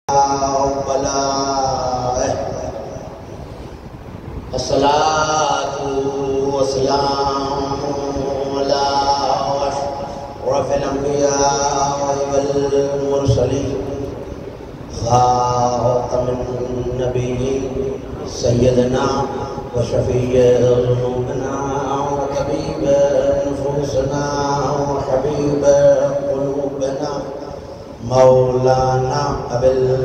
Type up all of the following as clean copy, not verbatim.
الصلاة والسلام على أشرف الأنبياء والمرسلين خاتم النبيين سيدنا وشفيع ذنوبنا وطبيب نفوسنا وحبيب قلوبنا مولانا أبي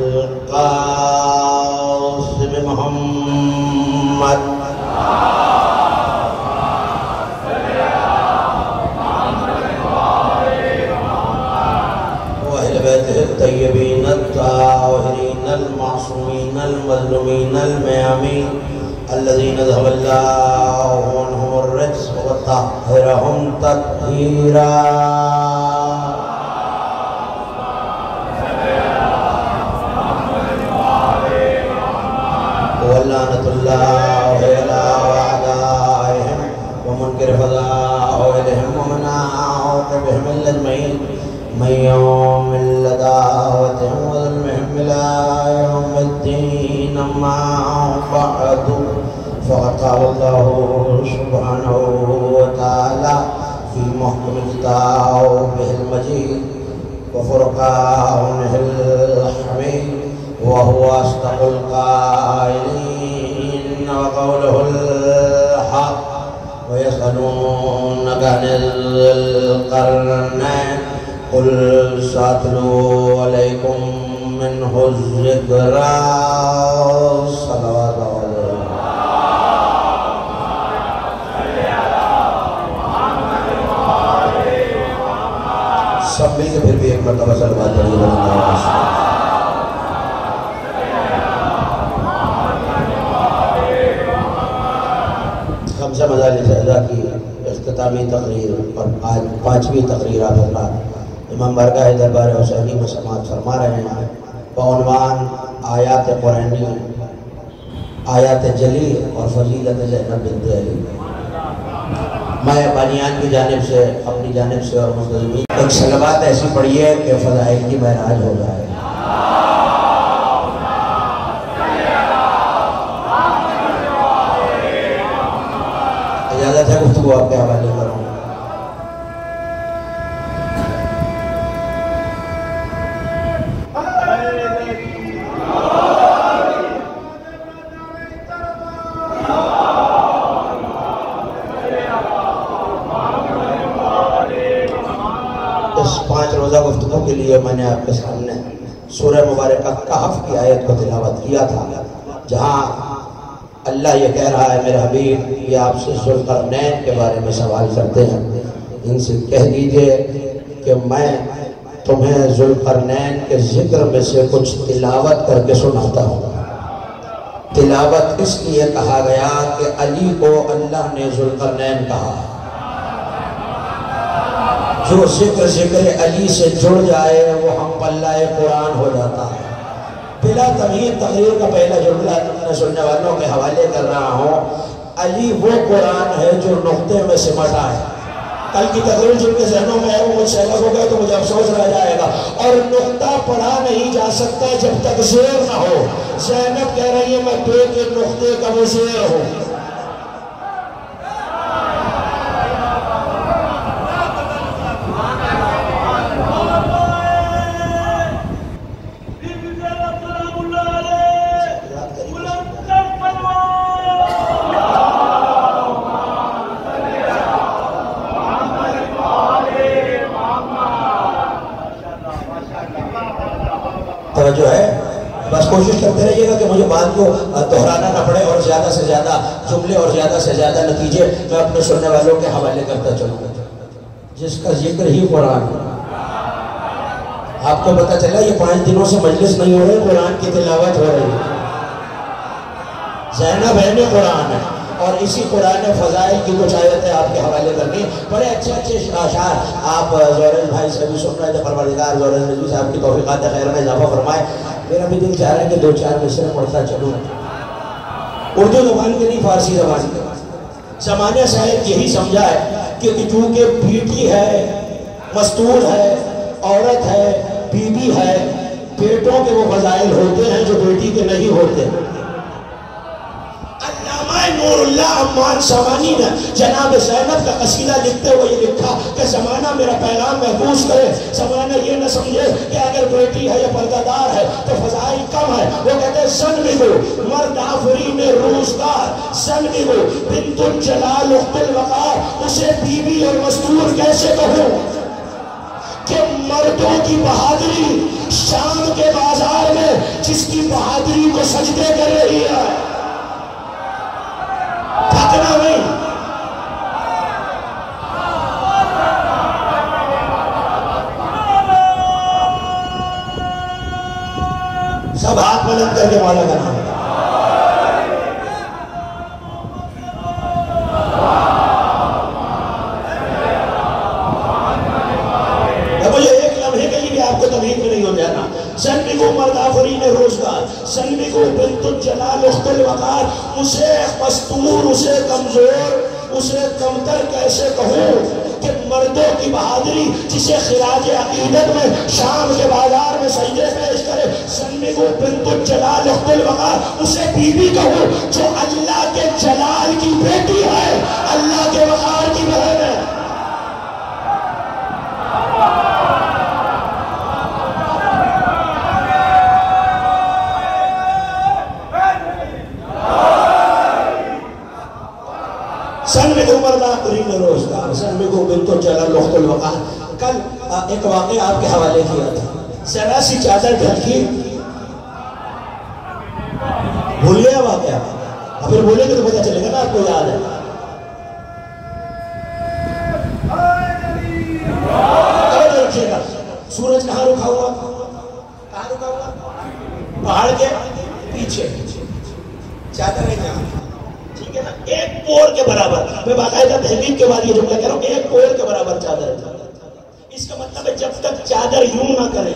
القاسم محمد وأهل بيته الطيبين الطاهرين المعصومين المظلومين الميامين الذين ذهب الله عنهم الرجس وطهرهم تطهيرا ولعنة الله على أعدائهم ومنكر فضائلهم ومن عاقبهم الأجمعين من يوم دعوتهم وظلمهم إلى يوم الدين أما بعد فقد قال الله سبحانه وتعالى في محكم كتابه المجيد وفرقانه الحميد وهو أصدق القائلين وقوله الحق ويسألونك عن ذي القرنين قل سأتلو عليكم منه الذكرى صلوات سب مل کے پھر بھی ایک مرتبہ صلوات علیہ وسلم خمسہ مجالس اعزا کی اختتامی تقریر اور آج پانچویں تقریر آپ حضرات امام بارگاہ دربار حسینی میں سماعت فرما رہے ہیں بعنوان آیات قرآنی آیات جلی اور فضیلت زینب بنت علی۔ میں بانیان کی جانب سے اپنی جانب سے اور مستظمین ایک صلوات ایسی پڑھیے کہ فضائل کی معراج ہو جائے۔ اجازت ہے گفتگو آپ کے حوالے کروں۔ اس 5 روزہ گفتگو کے لیے میں نے آپ کے سامنے سورہ مبارکہ کہف کی آیت کو تلاوت کیا تھا، جہاں اللہ یہ کہہ رہا ہے میرے حبیب یہ آپ سے ذوالقرنین کے بارے میں سوال کرتے ہیں، ان سے کہہ دیجئے کہ میں تمہیں ذوالقرنین کے ذکر میں سے کچھ تلاوت کر کے سناتا ہوں۔ تلاوت اس لیے کہا گیا کہ علی کو اللہ نے ذوالقرنین کہا، جو ذکر علی سے جڑ جائے وہ ہم پلہ قرآن ہو جاتا ہے۔ بلا تمہید تقریر کا پہلا جملہ میں سننے والوں کے حوالے کر رہا ہوں، علی وہ قرآن ہے جو نقطے میں سمٹا ہے۔ کل کی تقریر جن کے ذہنوں میں ہے وہ مجھ سے الگ ہو گئے تو مجھے افسوس رہ جائے گا، اور نقطہ پڑھا نہیں جا سکتا جب تک زیر نہ ہو۔ زینب کہہ رہی ہے میں پے کے نقطے کا وہ زیر ہوں۔ توجہ ہے، بس کوشش کرتے رہیے گا کہ مجھے بات کو دہرانا نہ پڑے اور زیادہ سے زیادہ جملے اور زیادہ سے زیادہ نتیجے میں اپنے سننے والوں کے حوالے کرتا چلوں گا۔ جس کا ذکر ہی قرآن ہے، آپ کو پتہ چلا یہ 5 دنوں سے مجلس نہیں ہو رہے، قرآن کی تلاوت ہو رہی ہے۔ زینب بہن قرآن ہے، اور اسی قرآن فضائل کی کچھ آیتیں آپ کے حوالے کرنی، بڑے اچھے اشعار آپ زورل بھائی سے بھی سن رہے تھے۔ پروردگار زورل رضوی صاحب کی توفیقات خیر میں اضافہ فرمائے۔ میرا بھی دل چاہ رہا ہے کہ 2-4 مصرے پڑھتا چلوں، اردو زبان کے نہیں فارسی زبان کے۔ زمانہ صاحب یہی سمجھا ہے کہ چونکہ بیٹی ہے، مستور ہے، عورت ہے، بی بی ہے، بیٹوں کے وہ فضائل ہوتے ہیں جو بیٹی کے نہیں ہوتے. علامہ نور اللہ عمان سامانی نے جناب زینب کا قصیدہ لکھتے ہوئے یہ لکھا کہ زمانہ میرا پیغام محفوظ کرے، زمانہ یہ نہ سمجھے کہ اگر بیٹی ہے یا پردہ دار ہے تو فضائل کم ہے. وہ کہتے ہیں سن بگو مرد آفرین روزگار، سن بگو بنت الجلال اخت الوقار، اسے بی بی اور مستور کیسے کہوں کہ مردوں کی بہادری شام کے بازار میں جس کی بہادری کو سجدے کر رہی ہے. تھکنا نہیں. سب ہاتھ بلند کر کے مولا کا نام. مجھے ایک لمحے کے لیے بھی آپ کو تمہید میں نہیں ہو جانا. سنبگو مرد آفرین روزگار، سنبگو بنت الجلال اخت الوقار، اسے مستور، اسے کمزور، اسے کمتر کیسے کہوں کہ مردوں کی بہادری جسے خراج عقیدت میں شام کے بازار میں سجدے پیش کرے. سنبگو بنت الجلال اخت الوقار، اسے بی بی کہوں جو اللہ کے جلال کی بیٹی ہے، اللہ کے وقار کی بہن ہے. سنبگو مرد آفرین روزگار، سنبگو بنت الجلال اخت الوقار. کل ایک واقعہ آپ کے حوالے کیا تھا. ذرا سی چادر ڈھکی، بھول گیا واقعہ، پھر بھولیں گے تو پتہ چلے گا نا آپ کو یاد ہے. رکھیے گا سورج کہاں رکھا ہوا؟ کہاں رکھا ہوا؟ پہاڑ کے پیچھے. چادر ہے جہاں، ٹھیک ہے نا، ایک پور کے برابر. میں باقاعدہ تحقیق کے بعد یہ جملہ کہہ رہا ہوں، ایک پور کے برابر چادر ہے. اس کا مطلب ہے جب تک چادر یوں نہ کرے،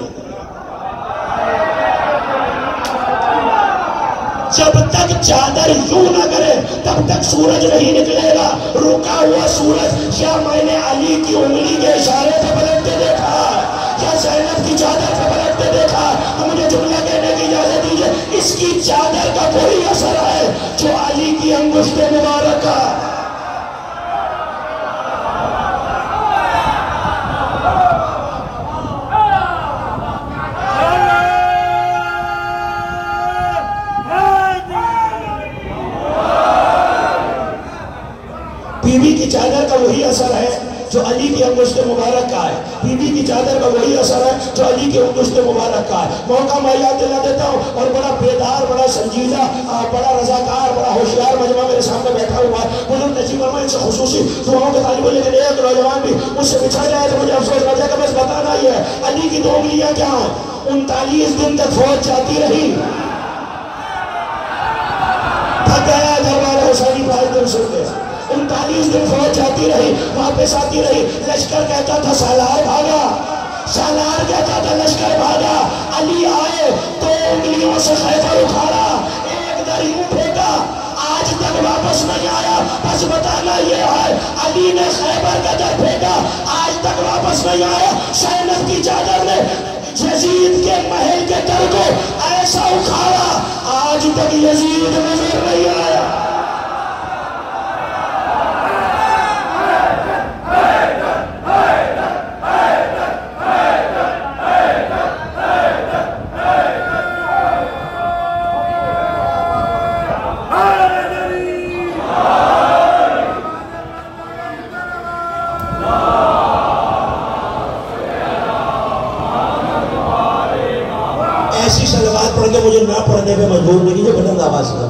جب تک چادر یوں نہ کرے تب تک سورج نہیں نکلے گا. رکا ہوا سورج یا میں نے علی کی انگلی کے اشارے پہ پلٹتے دیکھا یا زینب کی چادر پہ پلٹتے دیکھا تو مجھے جملہ کہنے کی اجازت دیجیے، اس کی چادر کا کوئی اثر ہے جو علی کی انگشت مبارک کا. بی بی کی چادر کا وہی اثر ہے جو علی کی انگشت مبارک کا ہے. بی بی کی چادر کا وہی اثر ہے جو علی کی انگشت مبارک کا ہے. موقع میں یاد دلا دیتا ہوں، اور بڑا بیدار، بڑا سنجیدہ، بڑا رضاکار، بڑا ہوشیار مجمع میرے سامنے بیٹھا ہوا ہے. بزرگ نجیب فرمائے ان سے خصوصی دعاؤں کے طالب، لیکن ایک نوجوان بھی مجھ سے بچھڑ جائے تو مجھے افسوس رہ جائے گا. بس بتانا یہ ہے علی کی دو انگلیاں کیا ہیں. 39 دن تک فوج جاتی رہی، تھک گیا دربار حسینی پہلے دن سن کے. 39 دن فوج جاتی رہی، واپس آتی رہی. لشکر کہتا تھا سالار بھاگا، سالار کہتا تھا لشکر بھاگا. علی آئے تو انگلیوں سے خیبر اٹھایا، ایک در یوں پھینکا، آج تک واپس نہیں آیا. بس بتانا یہ ہے علی نے خیبر کا در پھینکا، آج تک واپس نہیں آیا. زینب کی چادر نے یزید کے محل کے در کو ایسا اکھاڑا، آج تک یزید نظر نہیں آیا. ایسی صلوات پڑھ کے مجھے نہ پڑھنے پہ مجبور نہیں کیجیے، بلند آواز سے.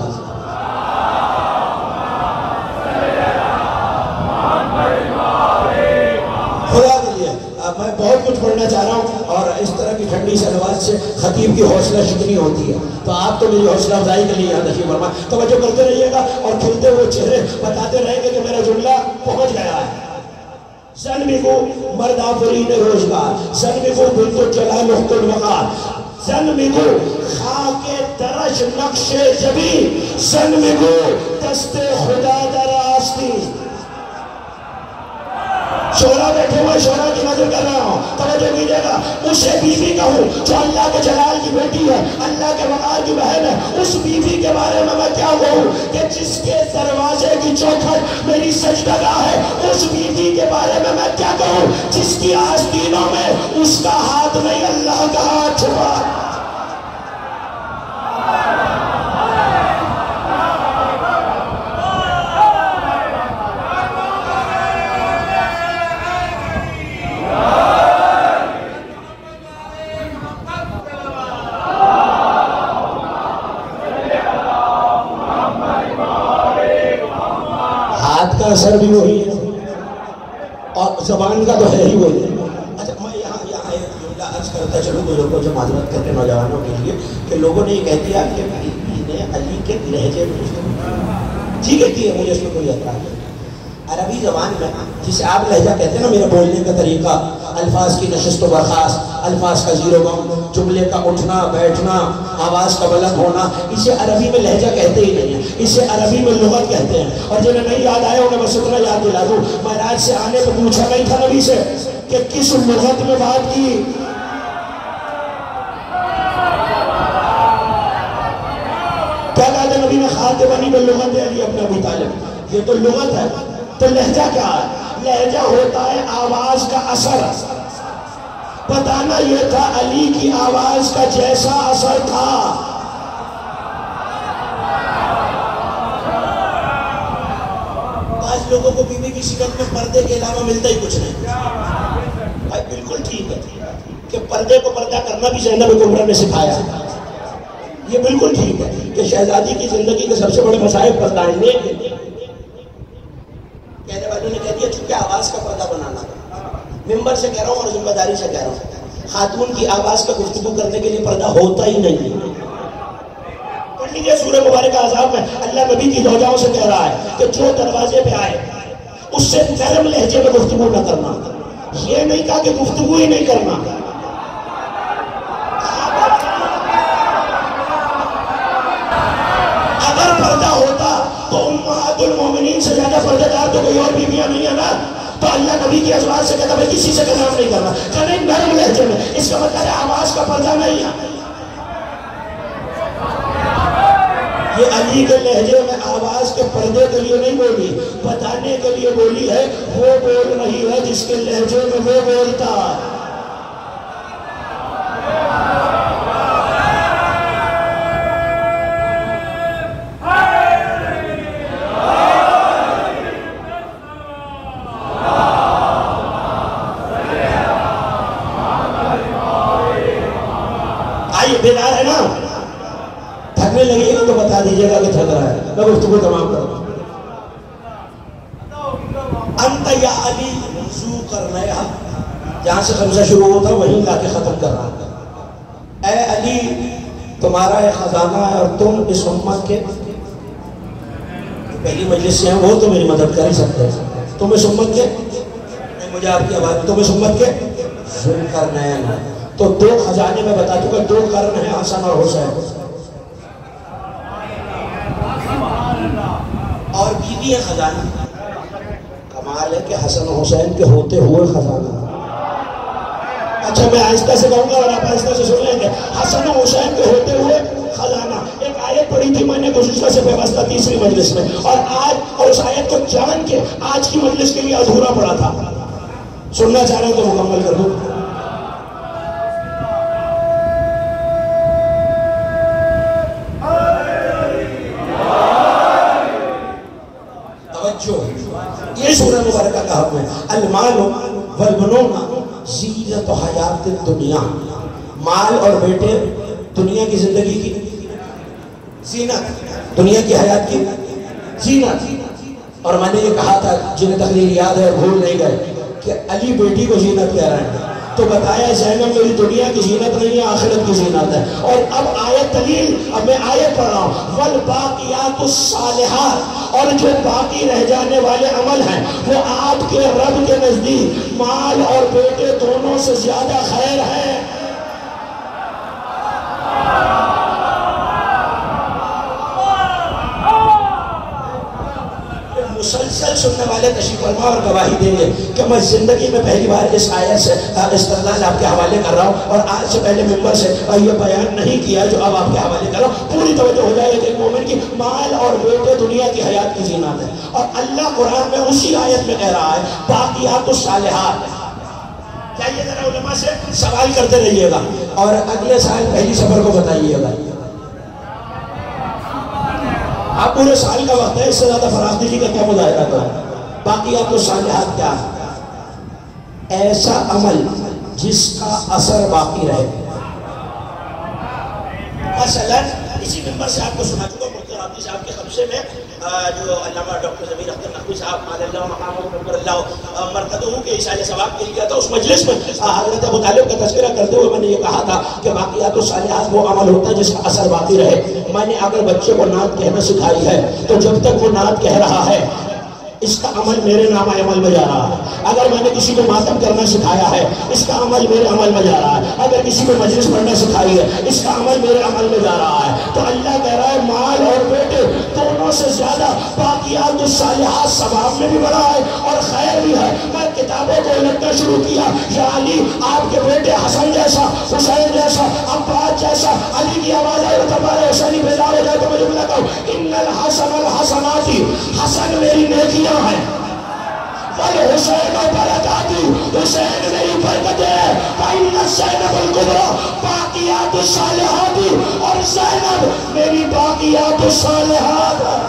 خدا کے لیے میں بہت کچھ پڑھنا چاہ رہا ہوں، اور اس طرح کی ٹھنڈی صلوات سے خطیب کی حوصلہ شکنی ہوتی ہے. تو آپ تو میری حوصلہ افزائی کے لیے یہاں تشریف فرمائیں. توجہ کرتے رہیے گا اور کھلتے ہوئے چہرے بتاتے رہیں گے کہ میرا جملہ پہنچ گیا ہے. سنبگو مرد آفرین روزگار، سنبگو بنت الجلال اخت الوقار، سنبگو خاک درش نقش جبی، سنبگو دست خدا در آستی. شورا بیٹھے ہوئے شورا کی نظر کر رہا ہوں، توجہ کیجیے گا، اسے بیوی کہوں جو اللہ کے جلال کی بیٹی ہے، اللہ کے وقار کی بہن ہے، اس بیوی کے بارے میں کیا کہوں کہ جس کے دروازے کی چوکھٹ میری سجدگاہ ہے، اس بیوی کے بارے میں کیا کہوں جس کی آستینوں میں اس کا ہاتھ نہیں اللہ کا ہاتھ چھپا۔ اثر بھی وہی ہے اور زبان کا تو ہے ہی وہی ہے۔ اچھا میں یہاں ایک جملہ عرض کرتا چلوں بزرگوں سے معذرت کرتے نوجوانوں کے لیے کہ لوگوں نے یہ کہہ دیا کہ بیوی نے علی کے لہجے میں ٹھیک ہے کہ مجھے اس میں کوئی اعتراض نہیں۔ عربی زبان میں جسے آپ لہجہ کہتے ہیں نا، میرا بولنے کا طریقہ، الفاظ کی نشست و برخاست، الفاظ کا زیر و بم، جملے کا اٹھنا بیٹھنا، آواز کا بلند ہونا، اسے عربی میں لہجہ کہتے ہی نہیں ہیں، اسے عربی میں لغت کہتے ہیں۔ اور جنہیں نہیں یاد آئے انہیں بس اتنا یاد دلا دوں، معراج سے آنے کو پوچھا نہیں تھا نبی سے کہ کس لغت میں بات کی، کیا کہا تھا نبی نے؟ خاتمانی باللغت علی ابن ابی طالب۔ یہ تو لغت ہے، تو لہجہ کیا ہے؟ لہجہ ہوتا ہے آواز کا اثر۔ بتانا یہ تھا علی کی آواز کا جیسا اثر تھا۔ بعض لوگوں کو بیوی کی صفت میں پردے کے علاوہ ملتا ہی کچھ نہیں۔ بھائی بالکل ٹھیک ہے کہ پردے کو پردہ کرنا بھی زینب کبریٰ نے سکھایا، یہ بالکل ٹھیک ہے کہ شہزادی کی زندگی کے سب سے بڑے مسائل پردہ ہیں۔ کہنے والوں نے کہہ دیا چونکہ آواز کا پردہ بنانا تھا، ممبر سے کہہ رہا ہوں اور ذمہ داری سے کہہ رہا ہوں، خاتون کی آواز کا گفتگو کرنے کے لیے پردہ ہوتا ہی نہیں۔ پڑھ لیجیے سورہ مبارکہ احزاب میں اللہ نبی کی زوجاؤں سے کہہ رہا ہے کہ جو دروازے پہ آئے اس سے نرم لہجے میں گفتگو نہ کرنا، یہ نہیں کہا کہ گفتگو ہی نہیں کرنا۔ اگر پردہ ہوتا تو امہات المومنین سے زیادہ پردہ دار تو کوئی اور بیویاں نہیں ہے نا، تو اللہ نبی کی ازواج سے کہتا ہے کسی سے کلام نہیں کرنا، کہ نرم لہجے میں، اس کا مطلب ہے آواز کا پردہ نہیں ہے۔ یہ علی کے لہجے میں آواز کے پردے کے لیے نہیں بولی، بتانے کے لیے بولی ہے وہ بول رہی ہے جس کے لہجے میں وہ بولتا ہے۔ بیدار ہے نا؟ تھکنے لگے گا تو بتا دیجیے گا کہ تھک رہا ہے، میں گفتگو تمام کروں۔ انت یا علی ذو قرنیہ، جہاں سے خمسہ شروع ہوتا وہیں لا کے ختم کر رہا۔ اے علی تمہارا ایک خزانہ ہے اور تم اس امت کے پہلی مجلس سے ہیں، وہ تو میری مدد کر ہی سکتے ہیں، تم اس امت کے، مجھے آپ کی آواز، تم اس امت کے ذو قرنین، تو دو خزانے میں بتا دوں گا، دو قرن ہیں حسن اور حسین، اور بیوی ہے خزانہ۔ کمال ہے کہ حسن و حسین کے ہوتے ہوئے خزانہ۔ اچھا میں آہستہ سے کہوں گا اور آپ آہستہ سے سن لیں گے، حسن و حسین کے ہوتے ہوئے خزانہ۔ ایک آیت پڑھی تھی میں نے گزشتہ سے پیوستہ تیسری مجلس میں، اور اس آیت کو جان کے آج کی مجلس کے لیے ادھورا پڑا تھا، سننا چاہ رہے ہیں تو مکمل کر دوں۔ یہ سورہ مبارکہ کا حکم ہے، المال والبنون زینت حیات الدنیا، مال اور بیٹے دنیا کی زندگی کی زینت، دنیا کی حیات کی زینت۔ اور میں نے یہ کہا تھا جنہیں تقریر یاد ہے بھول نہیں گئے کہ علی بیٹی کو زینت کہہ رہے ہیں، تو بتایا زینب میری دنیا کی زینت نہیں ہے، آخرت کی زینت ہے۔ اور اب آیت دلیل، اب میں آیت پڑھ رہا ہوں، والباقیات الصالحات، اور جو باقی رہ جانے والے عمل ہیں وہ آپ کے رب کے نزدیک مال اور بیٹے دونوں سے زیادہ خیر ہے۔ مسئل سننے والے تشریف فرما اور گواہی دیں گے کہ میں زندگی میں پہلی بار اس آیت سے استدلال آپ کے حوالے کر رہا ہوں، اور آج سے پہلے ممبر سے یہ بیان نہیں کیا جو اب آپ کے حوالے کر رہا ہوں۔ پوری توجہ ہو جائے کہ ایک مومن کی مال اور بیٹے دنیا کی حیات کی زینت ہے، اور اللہ قرآن میں اسی آیت میں کہہ رہا ہے باقیات الصالحات۔ چاہیے ذرا علماء سے سوال کرتے رہیے گا، اور اگلے سال پہلی سفر کو بتائیے گا۔ آپ پورے سال کا وقت ہے، اس سے زیادہ فراغ دیجیے کا کیا مظاہرہ کریں۔ باقیات الصالحات کیا ہے؟ ایسا عمل جس کا اثر باقی رہے۔ مثلا اسی ممبر سے آپ کو سنا چکا مفتی رابطی صاحب کے خمسے میں جو علامہ ڈاکٹر ضمیر اختر نقوی صاحب مال اللہ مقام مقبر اللہ مرکزہ کے عیسائی ثواب کے لیے تھا، اس مجلس میں حضرت ابو طالب کا تذکرہ کرتے ہوئے میں نے یہ کہا تھا کہ باقیات الصالحات وہ عمل ہوتا ہے جس کا اثر باقی رہے۔ میں نے اگر بچے کو نعت کہنا سکھائی ہے تو جب تک وہ نعت کہہ رہا ہے اس کا عمل میرے نامہ عمل میں جا رہا ہے۔ اگر میں نے کسی کو ماتم کرنا سکھایا ہے اس کا عمل میرے عمل میں جا رہا ہے۔ اگر کسی کو مجلس پڑھنا سکھائی ہے اس کا عمل میرے عمل میں جا رہا ہے۔ تو اللہ کہہ رہا ہے مال اور بیٹے دونوں سے زیادہ باقیات الصالحات ثواب میں بھی بڑا ہے اور خیر بھی ہے۔ میں کتابوں کو لکھنا شروع کیا، یا علی آپ کے بیٹے حسن جیسا، حسین جیسا، عباس جیسا، علی کی آواز آئے تمہارے حسینی بیدار ہو جائے تو مجھے بلا کہو ان الحسن الحسناتی، حسن میری نیکیاں ہیں، والحسین برکاتی، حسین میری برکت ہے، فإن زینب الکبریٰ باقیات الصالحات، اور زینب میری باقیات الصالحات ہے۔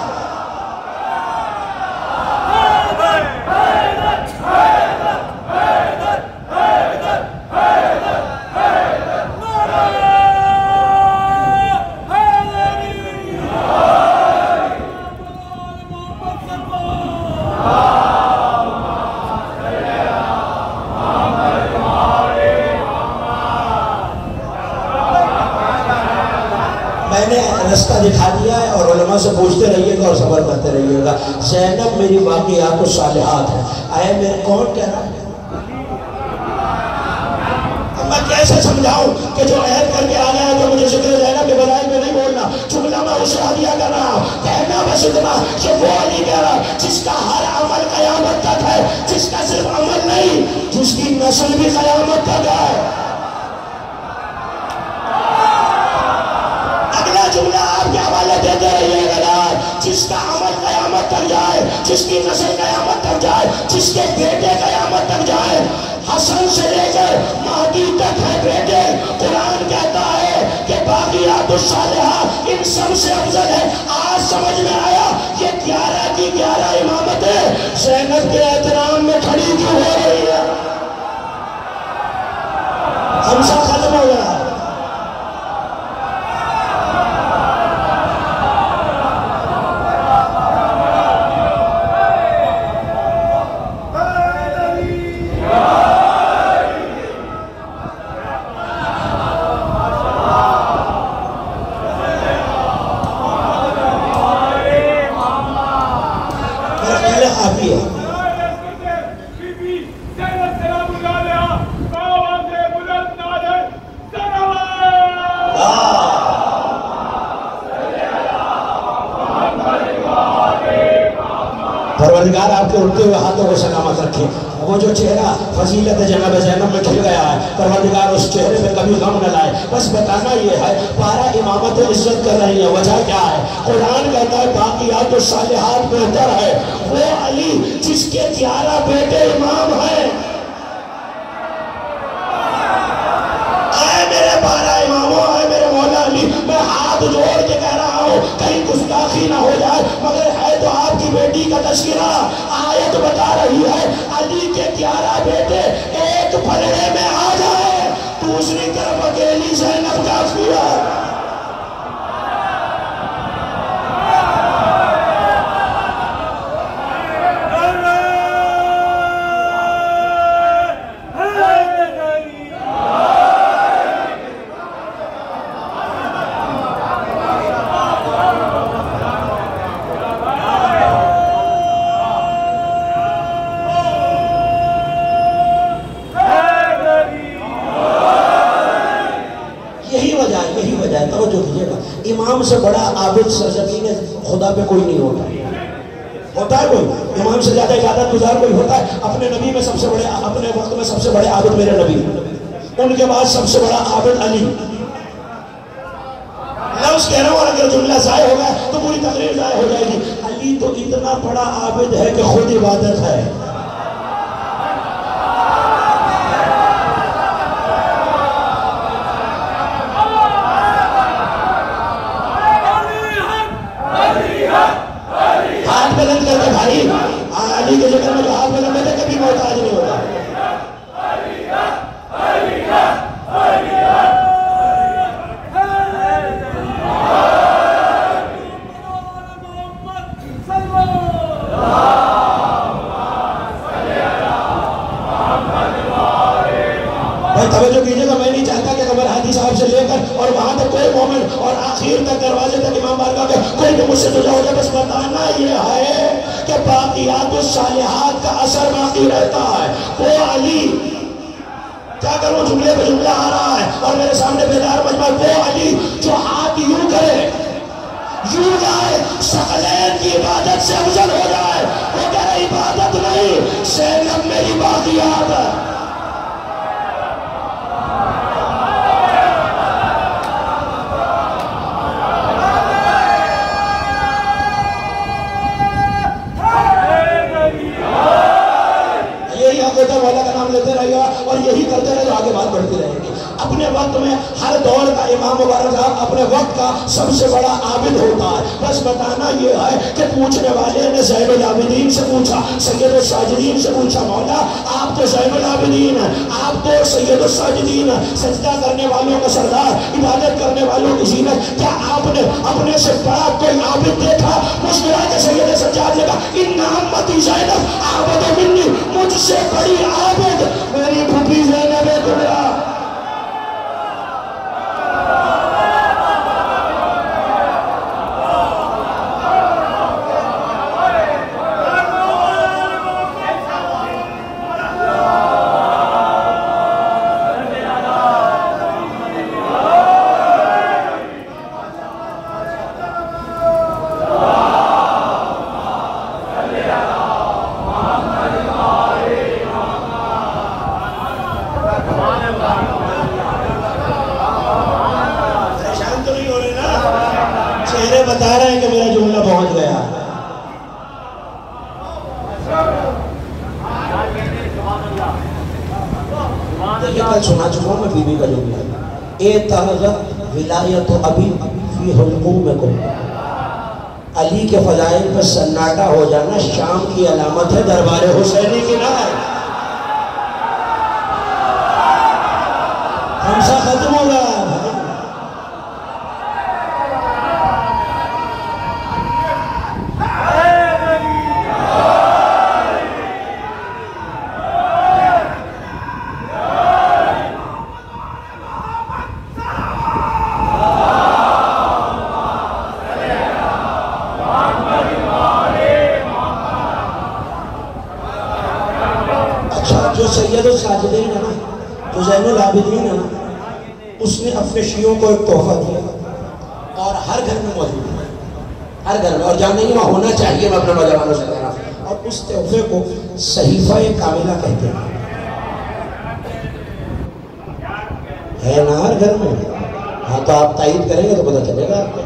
رستہ دکھا دیا ہے، اور علماء سے پوچھتے رہیے گا اور صبر کرتے رہیے گا۔ زینب میری باقیات الصالحات ہے۔ آئے میرے کون کہہ رہا ہے؟ اب میں کیسے سمجھاؤں کہ جو عہد کر کے آ گیا ہے تو مجھے ذکر زینب کے بدائل میں نہیں بولنا، جملہ میں اسے ہدیہ کر رہا ہوں، کہنا بس اتنا کہ وہ علی کہہ رہا جس کا ہر عمل قیامت تک ہے، جس کا صرف عمل نہیں جس کی نسل بھی قیامت تک ہے۔ جملہ آپ کے حوالے دیتے رہیے گا، جس کا عمل قیامت تک جائے، جس کی نسل قیامت تک جائے، جس کے بیٹے قیامت تک جائے، حسن سے لے کر مہدی تک ہے بیٹے۔ قرآن کہتا ہے کہ باقیات الصالحات ان سب سے افضل ہے۔ آج سمجھ میں آیا یہ 11 کی 11 امامتیں زینب کے احترام میں کھڑی کیوں ہو رہی ہے۔ ہم سب ختم ہو گیا۔ پروردگار آپ کے اٹھتے ہوئے ہاتھوں کو سلامت رکھے۔ وہ جو چہرہ فضیلت جناب زینب میں کھل گیا ہے، پروردگار اس چہرے میں کبھی غم نہ لائے۔ بس بتانا یہ ہے 12 امامت عزت کر رہی ہیں، وجہ کیا ہے؟ قرآن کہتا ہے باقیات الصالحات بہتر ہے وہ علی جس کے 11 بیٹے امام ہیں۔ اے میرے 12 اماموں، اے میرے مولا علی، میں ہاتھ جوڑ کے کہہ رہا ہوں کہیں گستاخی نہ ہو جائے، مگر ہے تو آپ کی بیٹی کا تذکرہ۔ آیت بتا رہی ہے علی کے 11 بیٹے ایک پلڑے میں آ جائے، دوسری طرف اکیلی زینب کافی ہے۔ امام سے بڑا عابد سرزمین خدا پہ کوئی نہیں ہوتا۔ ہوتا ہے کوئی امام سے زیادہ عبادت گزار کوئی ہوتا ہے؟ اپنے نبی میں سب سے بڑے، اپنے وقت میں سب سے بڑے عابد میرے نبی، ان کے بعد سب سے بڑا عابد علی۔ لفظ کہہ رہا ہوں، اور اگر جملہ ضائع ہو گیا تو پوری تقریر ضائع ہو جائے گی۔ علی تو اتنا بڑا عابد ہے کہ خود عبادت ہے۔ ہاتھ بلند کر کے بھائی، علی کے ذکر میں جو ہاتھ بلند کرتے کبھی محتاج نہیں ہوتا۔ توجہ کیجئے گا، میں نہیں چاہتا کہ قبر ہادی صاحب سے لے کر اور وہاں تک کوئی مومن اور آخر تک دروازے تک امام بارگاہ کے کوئی بھی مجھ سے جدا ہو جائے، بس بتانا یہ ہے کہ باقیات الصالحات کا اثر باقی رہتا ہے۔ وہ علی، کیا کروں، جملے پہ جملہ آ رہا ہے اور میرے سامنے بیدار مجمع، وہ علی جو ہاتھ یوں کرے، یوں جائے، ثقلین کی عبادت سے افضل ہو جائے، وہ کہہ رہے عبادت نہیں، زینب میری باقیات ہے۔ مولا کا نام لیتے رہے گا اور یہی کرتے رہے، آگے بات بڑھتی رہے گی۔ اپنے وقت میں ہر دور کا امام مبارک صاحب اپنے وقت کا سب سے بڑا عابد ہوتا ہے۔ بس بتانا یہ ہے کہ پوچھنے والے نے زین العابدین سے پوچھا، سید الساجدین سے پوچھا، مولا آپ تو زین العابدین ہیں، آپ تو سید الساجدین ہیں، سجدہ کرنے والوں کا سردار، عبادت کرنے والوں کی زینت، کیا آپ نے اپنے سے بڑا کوئی عابد دیکھا؟ مسکرا کے سید سجاد نے کہا، ان امتی زینب اعبد منی، مجھ سے بڑی عابد میری پھوپھی زینب کبریٰ۔ بتا رہے ہیں کہ میرا جملہ پہنچ گیا۔ یہ کل سنا چکا ہوں میں بی بی کا جملہ، اے تہذب ولایت ابی فی حلقومکم، علی کے فضائل پر سناٹا ہو جانا شام کی علامت ہے، دربار حسینی کی نہ ہے۔ خمسہ ختم ہو گیا۔ جو سید الساجدین ہے نا، جو زین العابدین ہے نا، اس نے اپنے شیعوں کو ایک تحفہ دیا اور ہر گھر میں موجود ہے، ہر گھر میں، اور جانیں گے وہاں ہونا چاہیے، میں اپنے نوجوانوں سے کہہ رہا ہوں، اور اس تحفے کو صحیفہ کاملہ کہتے ہیں۔ ہے نا ہر گھر میں؟ ہاں تو آپ تائید کریں گے تو پتہ چلے گا آپ کو۔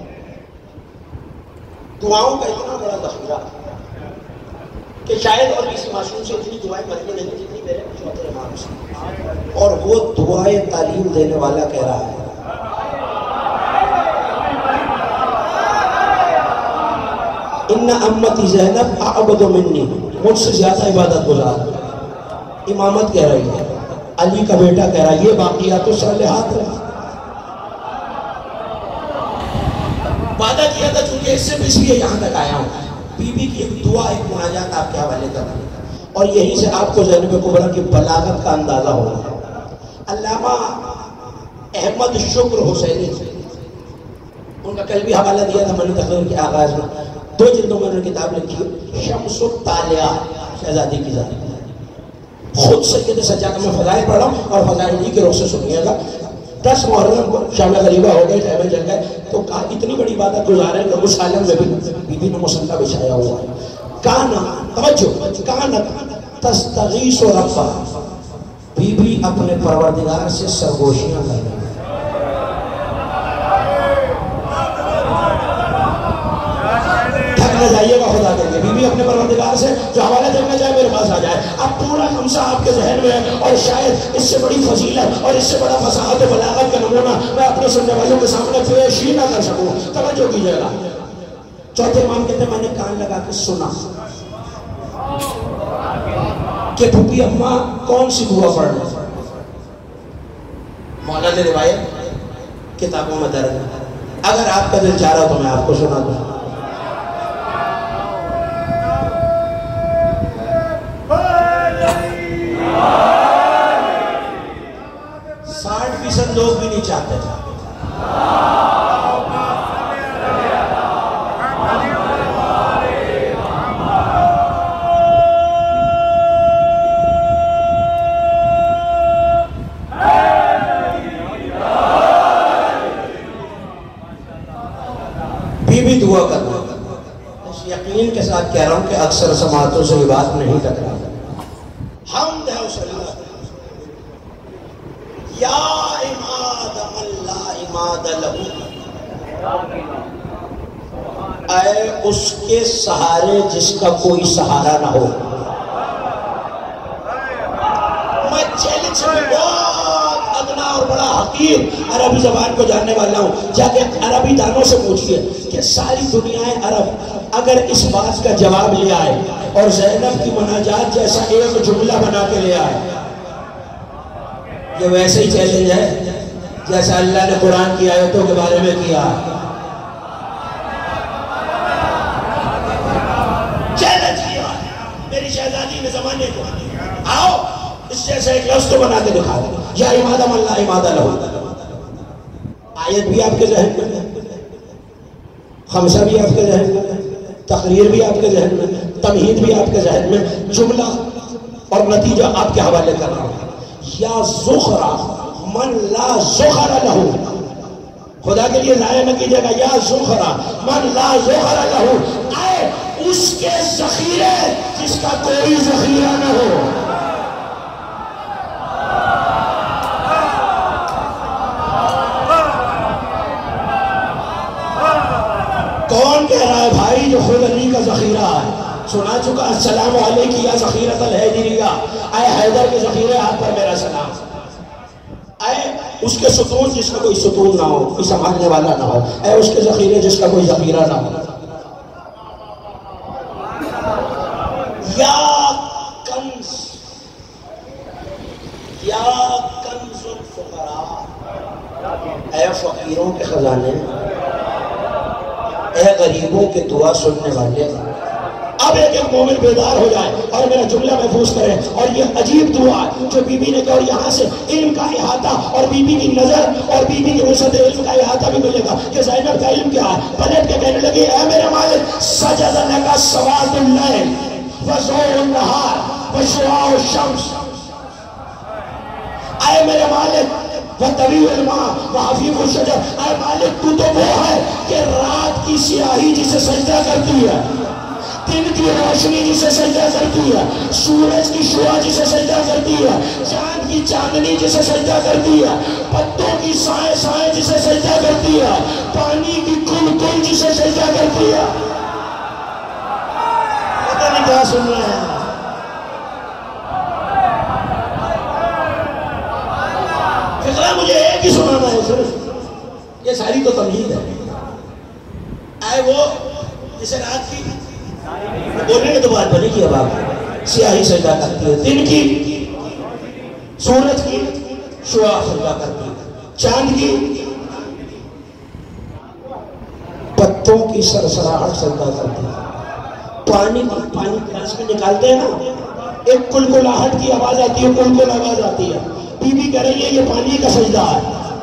دعاؤں کا اتنا بڑا ذخیرہ کہ شاید اور کسی معصوم سے اتنی دعائیں مرنے نہیں جتنی میرے چوتھے امام سے، اور وہ دعائیں تعلیم دینے والا کہہ رہا ہے ان امتی زینب اعبد منی، مجھ سے زیادہ عبادت گزار، امامت کہہ رہی ہے، علی کا بیٹا کہہ رہا ہے، یہ باقیات الصالحات ہے۔ وعدہ کیا تھا چونکہ اس سے بھی اس لیے یہاں تک آیا ہوں، بی بی کی ایک دعا، ایک مناجات آپ کے حوالے کر رہے ہیں، اور یہیں سے آپ کو زینب کبریٰ کی بلاغت کا اندازہ ہوگا۔ علامہ احمد شکر حسینی، ان کا کل بھی حوالہ دیا تھا میں نے تقریر کے آغاز میں، 2 جلدوں میں انہوں نے کتاب لکھی ہے، شمس الطالیہ، شہزادی کی ذات، خود سید سجاد میں فضائل پڑھ رہا ہوں اور فضائل کی رخ سے سنیے گا۔ 10 محرم کو شام غریبہ ہو گئی، ٹائمیں چل گئے، تو کہا اتنی بڑی عبادت گزار ہے کہ اس عالم میں بھی بی بی نے مصلی بچھایا ہوا ہے. کانا توجہ کانا تستغیث ربا، بی بی اپنے پروردگار سے سرگوشیاں کر رہی. جائیے گا خدا کے لیے، بی بی اپنے پروردگار سے جو حوالہ دیکھنا چاہے میرے پاس آ جائے. اب پورا خمسہ آپ کے ذہن میں ہے، اور شاید اس سے بڑی فضیلت اور اس سے بڑا فصاحت و بلاغت کا نمونہ میں اپنے سننے والوں کے سامنے پیش ہی نہ کر سکوں. توجہ کیجیے گا. چوتھے امام کہتے ہیں میں نے کان لگا کے سنا کہ پھوپھی اماں کون سی دعا پڑھ رہے ہیں. مولا نے روایت کتابوں میں درج ہے، اگر آپ کا دل چاہ رہا تو میں آپ کو سنا دوں. 60% لوگ بھی نہیں چاہتے تھے. بھی دعا کرنا. اس یقین کے ساتھ کہہ رہا ہوں کہ اکثر سماعتوں سے یہ بات نہیں ٹکرا. حمد ہے اس اللہ یا عماد من لا عماد لہو، اے اس کے سہارے جس کا کوئی سہارا نہ ہو. میں چیلنج میں بہت ادنا اور بڑا حقیر عربی زبان کو جاننے والا ہوں. جا کے عربی دانوں سے پوچھئے کہ ساری دنیا عرب اگر اس بات کا جواب لے آئے اور زینب کی مناجات جیسا ایک جملہ بنا کے لے آئے، یہ ویسے ہی چیلنج ہے جیسا اللہ نے قرآن کی آیتوں کے بارے میں کیا. چیلنج کیا میری شہزادی نے زمانے کو، آؤ اس جیسے ایک لفظ تو بنا کے دکھا دیں. یا عماد من لا عماد لہو، آیت بھی آپ کے ذہن میں ہے، خمسہ بھی آپ کے ذہن میں ہے، تقریر بھی آپ کے ذہن میں ہے، تمہید بھی آپ کے ذہن میں، جملہ اور نتیجہ آپ کے حوالے کر رہا ہوں. یا زخرا من لا زخر لہو، خدا کے لیے ضائع نہ کیجئے گا. یا زخرا من لا زخر لہو، اے اس کے ذخیرے جس کا کوئی ذخیرہ نہ ہو. کون کہہ رہا ہے بھائی جو خود علی کا ذخیرہ ہے؟ سنا چکا السلام علیکم یا ذخیرۃ الحیدریہ، اے حیدر کے ذخیرے آپ پر میرا سلام. اے اس کے ستون جس کا کوئی ستون نہ ہو، کوئی سنبھالنے والا نہ ہو، اے اس کے ذخیرے جس کا کوئی ذخیرہ نہ ہو. یا کنز، یا کنز الفقراء، اے فقیروں کے خزانے، اے غریبوں کے دعا سننے والے. اب ایک مومن بیدار ہو جائے اور میرا جملہ محفوظ کرے. اور یہ عجیب دعا جو بی بی نے کہا، اور یہاں سے علم کا احاطہ اور بی بی کی نظر اور بی بی کی وسعت علم کا احاطہ بھی ملے گا کہ زینب کا علم کیا ہے. پلٹ کے کہنے لگی اے میرے مالک، سجد لک سواد اللیل وضوء النہار وشعاع الشمس، اے میرے مالک وطویع الماء وحفیظ الشجر، اے مالک تو وہ ہے کہ رات کی سیاہی جسے سجدہ کرتی ہے، دن کی روشنی جسے سجدہ کرتی ہے، سورج کی شعاع جسے سجدہ کرتی ہے، چاند کی چاندنی جسے سجدہ کرتی ہے، پتوں کی سائے سائے جسے سجدہ کرتی ہے، پانی کی کل کل جسے سجدہ کرتی ہے. پتہ نہیں کیا سن رہے ہیں. فقرہ مجھے ایک ہی سنانا ہے صرف، یہ ساری تو تمہید ہے. آئے وہ جسے رات کی بولنے کے تو بات بنے کی، اب آپ سیاہی سجدہ کرتی ہے، دن کی سورج کی شعاع سجدہ کرتی ہے، چاند کی پتوں کی سرسراہٹ سجدہ کرتی ہے، پانی گلاس میں نکالتے ہیں نا، ایک کلکلاہٹ کی آواز آتی ہے، کلکل آواز آتی ہے. بی بی کہہ رہی ہے یہ پانی کا سجدہ ہے.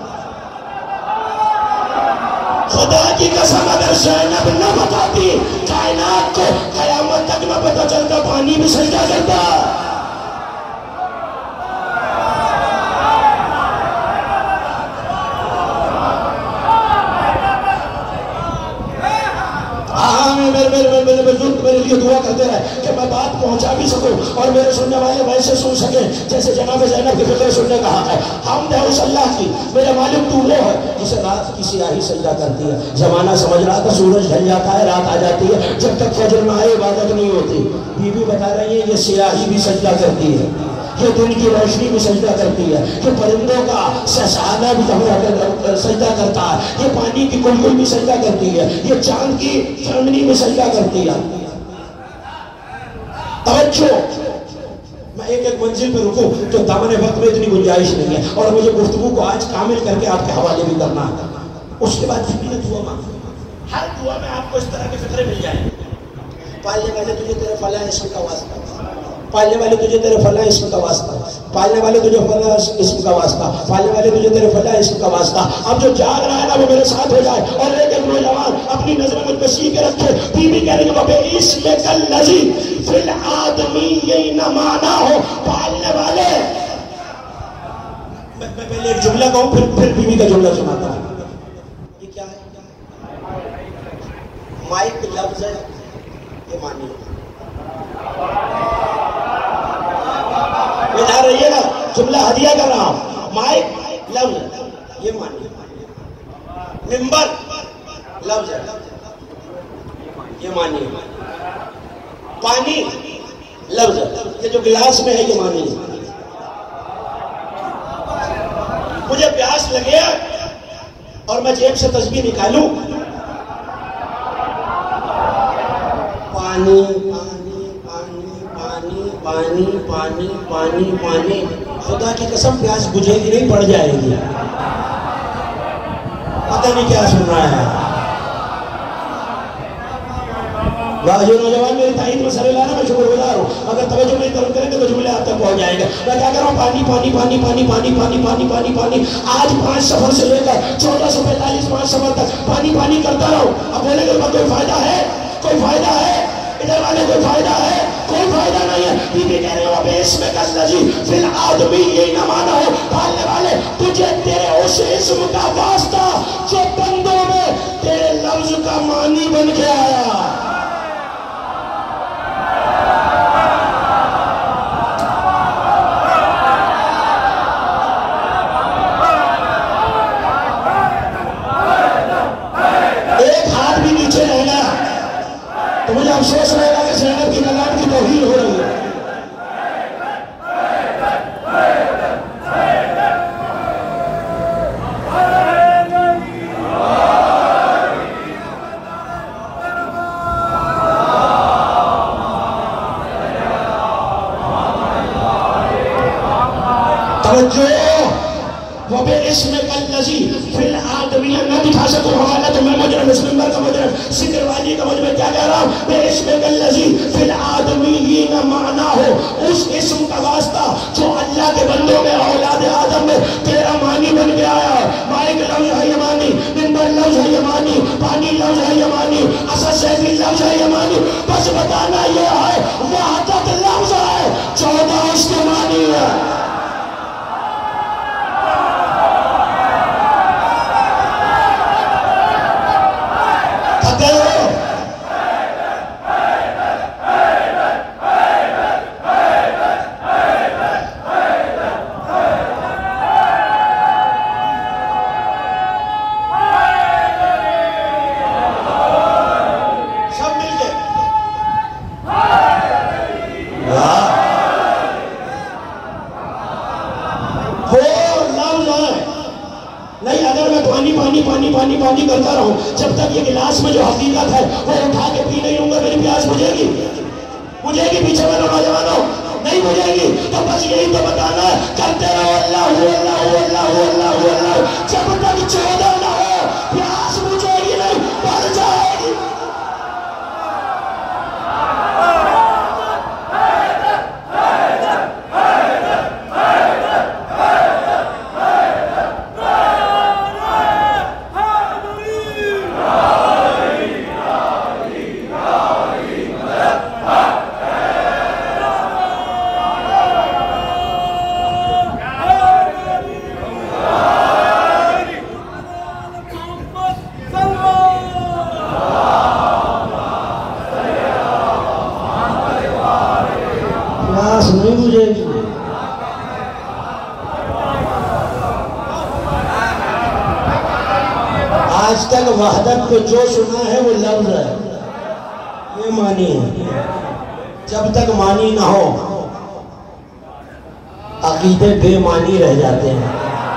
خدا کی قسم اگر زینب نہ بتاتی کائنات کو، قیامت تک نہ پتہ چلتا پانی بھی سجدہ کرتا. میرے بزرگ میرے لیے دعا کرتے رہے کہ میں بات پہنچا بھی سکوں اور میرے سننے والے ویسے سن سکیں جیسے جناب زینب کی فکر سننے کہا ہے. حمد ہے اس اللہ کی میرے مالک تو وہ ہے جسے رات کی سیاہی سجدہ کرتی ہے. زمانہ سمجھ رہا تھا سورج ڈھل جاتا ہے رات آ جاتی ہے جب تک فجر نہ آئے عبادت نہیں ہوتی. بی بی بتا رہی ہے یہ سیاہی بھی سجدہ کرتی ہے, یہ دن کی روشنی بھی سجدہ کرتی ہے, یہ پرندوں کا سہسہانا بھی سجدہ کرتا ہے, یہ پانی کی کلکل بھی سجدہ کرتی ہے, یہ چاند کی چاندنی بھی سجدہ کرتی ہے. توجہ, میں ایک ایک منزل پہ رکوں تو دامن وقت میں اتنی گنجائش نہیں ہے اور مجھے گفتگو کو آج کامل کر کے آپ کے حوالے بھی کرنا ہے. اس کے بعد فکر دعا مانگو. ہر دعا میں آپ کو اس طرح کی فکریں مل جائیں. پالنے والے تجھے تیرے فلاں اسم کا واسطہ, پالنے والے تجھے تیرے فلاں اسم کا واسطہ, پالنے والے تجھے فلاں اسم کا واسطہ, پالنے والے تجھے تیرے فلاں اسم کا واسطہ. اب جو جاگ رہا ہے نا وہ میرے ساتھ ہو جائے اور ایک ایک نوجوان اپنی نظر مجھ پہ سی کے رکھے. بی بی کہہ رہی ہے بے اسم کالذی فی الآدمی یہ نہ مانا ہو پالنے والے. میں پہلے ایک جملہ کہوں پھر بی بی کا جملہ سناتا ہوں. یہ کیا ہے؟ مائک لفظ ہے, یہ مانی جا رہی ہے نا, جملہ ہدیہ کر رہا ہوں. مائک لفظ یہ مانی, ممبر لفظ یہ مانی, پانی لفظ یہ جو گلاس میں ہے یہ مانی. مجھے پیاس لگے اور میں جیب سے تسبیح نکالوں پانی پانی پانی پانی پانی پانی, خدا کی قسم پیاس بجھے گی نہیں, پڑ جائے گی. پتہ نہیں کیا سن رہا ہے. جو نوجوان میری تائید میں سر لانا میں شکر گزار ہوں, اگر توجہ میری طرف کریں گے تو جملے آپ تک پہنچ جائیں گے. میں کیا کر رہا ہوں؟ پانی پانی پانی پانی پانی پانی پانی پانی پانی. آج 5 سفر سے لے کر 1445 5 سفر تک پانی پانی کرتا رہا ہوں. اب بولے گا کوئی فائدہ ہے؟ کوئی فائدہ ہے؟ ادھر والے کوئی فائدہ ہے؟ کوئی فائدہ نہیں ہے. بی بی کہہ رہے ہو بے اسم کالذی فی الآدمی یہ نہ مانا ہو پالنے والے تجھے تیرے اس اسم کا واسطہ جو بندوں میں تیرے لفظ کا معنی بن کے آیا. تو مجھے افسوس رہے گا کہ زینب کی نگاہ کی توہین ہو رہی ہے. توجہ, وَبِإِسْمِ كَالَّذِي فِي الْآدَمِيَّ نہ دکھا سکوں حوالہ تو میں مجرم اس ممبر کا مجرم ذکر والی کا مجرم کیا کہہ رہا ہوں؟ بِإِسْمِ كَالَّذِي فِي الْآدَمِيِّ نہ مانا ہو اس اسم کا واسطہ جو اللہ کے بندوں میں اولاد آدم میں تیرا معنی بن کے آیا ہے. مائک لفظ ہے یہ معنی, ممبر لفظ ہے یہ معنی, پانی لفظ ہے یہ معنی, اسد سیفی لفظ ہے یہ معنی. بس بتانا یہ ہے وحدت لفظ ہے, 14 اس کے معنی ہے. پانی کرتا رہوں جب تک یہ گلاس میں جو حقیقت ہے وہ اٹھا کے پی نہیں ہوں گا میری پیاس بجھے گی. مجھے گی پیچھے میں نوجوانوں نہیں بجھے گی. تو بس یہی تو بتانا ہے کرتے رہو اللہ اللہ اللہ اللہ اللہ جب تک 14 نہ ہو پیاس بجھے گی نہیں, بڑھ جائے گی. وحدت کو جو سنا ہے وہ لفظ ہے، یہ معنی ہے۔ جب تک معنی نہ ہو عقیدے بے معنی رہ جاتے ہیں۔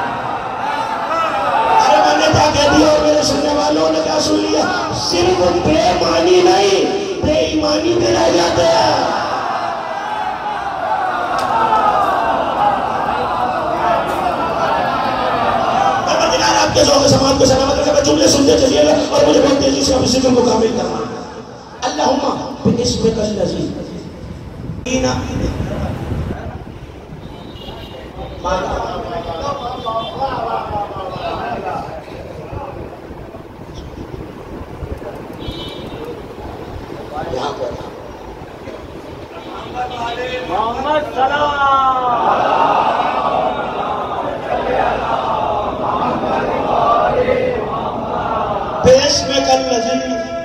ارے میں نے کیا کہہ دیا اور میرے سننے والوں نے کیا سن لیا؟ صرف بے معنی نہیں، بے ایمانی بھی رہ جاتے ہیں۔ آپ کے ذوق سماعت کو سلامت رکھے، میں جملے سنتے چلیے گا اور مجھے بہت تیزی سے اپنی ذکر کو کامل کرنا۔ اللہم باسمک الذی یہاں پر محمد باسمک الذی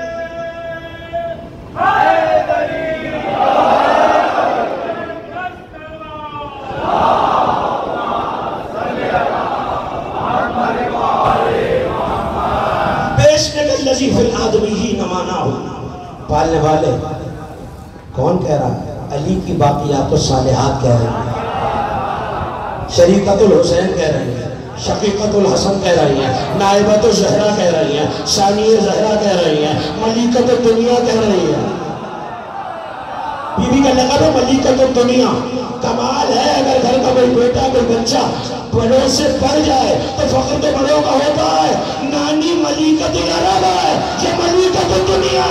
الذی فی الآدمی نمانہ، پالنے والے کون کہہ رہا ہے؟ علی کی باقیات الصالحات کہہ رہے ہیں، شریکت الحسین کہہ رہی ہیں، شقیقت الحسن کہہ رہی ہیں، نائبت الزہرا کہہ رہی ہیں، ثانی زہرا کہہ رہی ہیں، ملیکت الدنیا کہہ رہی ہیں۔ بی بی کا لقب ہے ملیکت الدنیا۔ کمال ہے اگر گھر کا کوئی بیٹا کوئی بچہ بڑوں سے پڑھ جائے تو فخر تو بڑوں کا ہوتا ہے۔ نانی ملیکت العرب ہے، یہ ملیکت الدنیا۔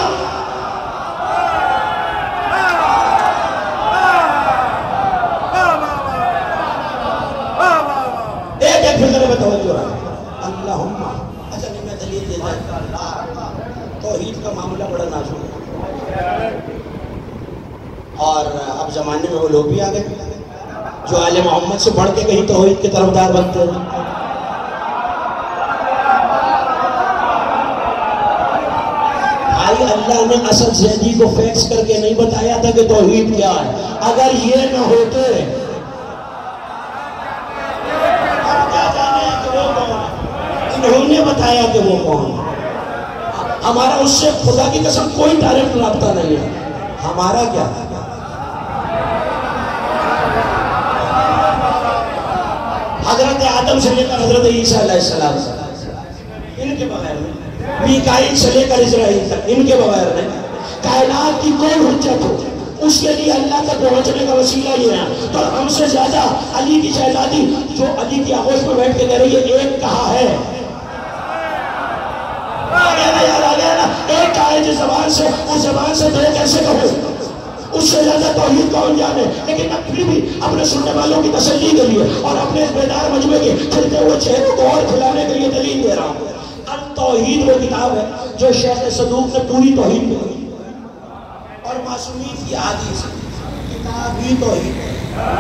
ایک فکر میں توجہ ہے۔ اللہم اچھا نہیں میں دلیل دیتا ہے، توحید کا معاملہ بڑا نازک ہے اور اب زمانے میں وہ لوگ بھی آ گئے جو آل محمد سے بڑھ کے کہیں توحید کے طرفدار بنتے ہیں۔ بھائی اللہ نے اسد زیدی کو فیکس کر کے نہیں بتایا تھا کہ توحید کیا ہے۔ اگر یہ نہ ہوتے انہوں نے بتایا کہ وہ کون ہے۔ ہمارا اس سے خدا کی قسم کوئی ڈائریکٹ رابطہ نہیں ہے۔ ہمارا کیا ہے؟ حضرت آدم سے لے کر حضرت عیسیٰ علیہ السلام ان کے بغیر نہیں، میکائیل سے لے کر اسرائیل تک ان کے بغیر نہیں۔ کائنات کی کوئی حجت ہو اس کے لیے اللہ تک پہنچنے کا وسیلہ یہ ہے۔ تو ہم سے زیادہ علی کی شہزادی جو علی کی آغوش میں بیٹھ کے کہہ رہی ہے ایک کہا ہے، ایک کہا ہے جس زبان سے اس زبان سے دو کیسے کہو، اس سے زیادہ توحید کون جانے۔ لیکن میں پھر بھی اپنے سننے والوں کی تسلی کے لیے اور اپنے اس بیدار مجمع کے کھلتے ہوئے چہروں کو اور کھلانے کے لیے دلیل دے رہا ہوں۔ التوحید وہ کتاب ہے جو شیخ صدوق نے پوری توحید میں لکھی اور معصومین کی حدیث کتاب ہی توحید ہے،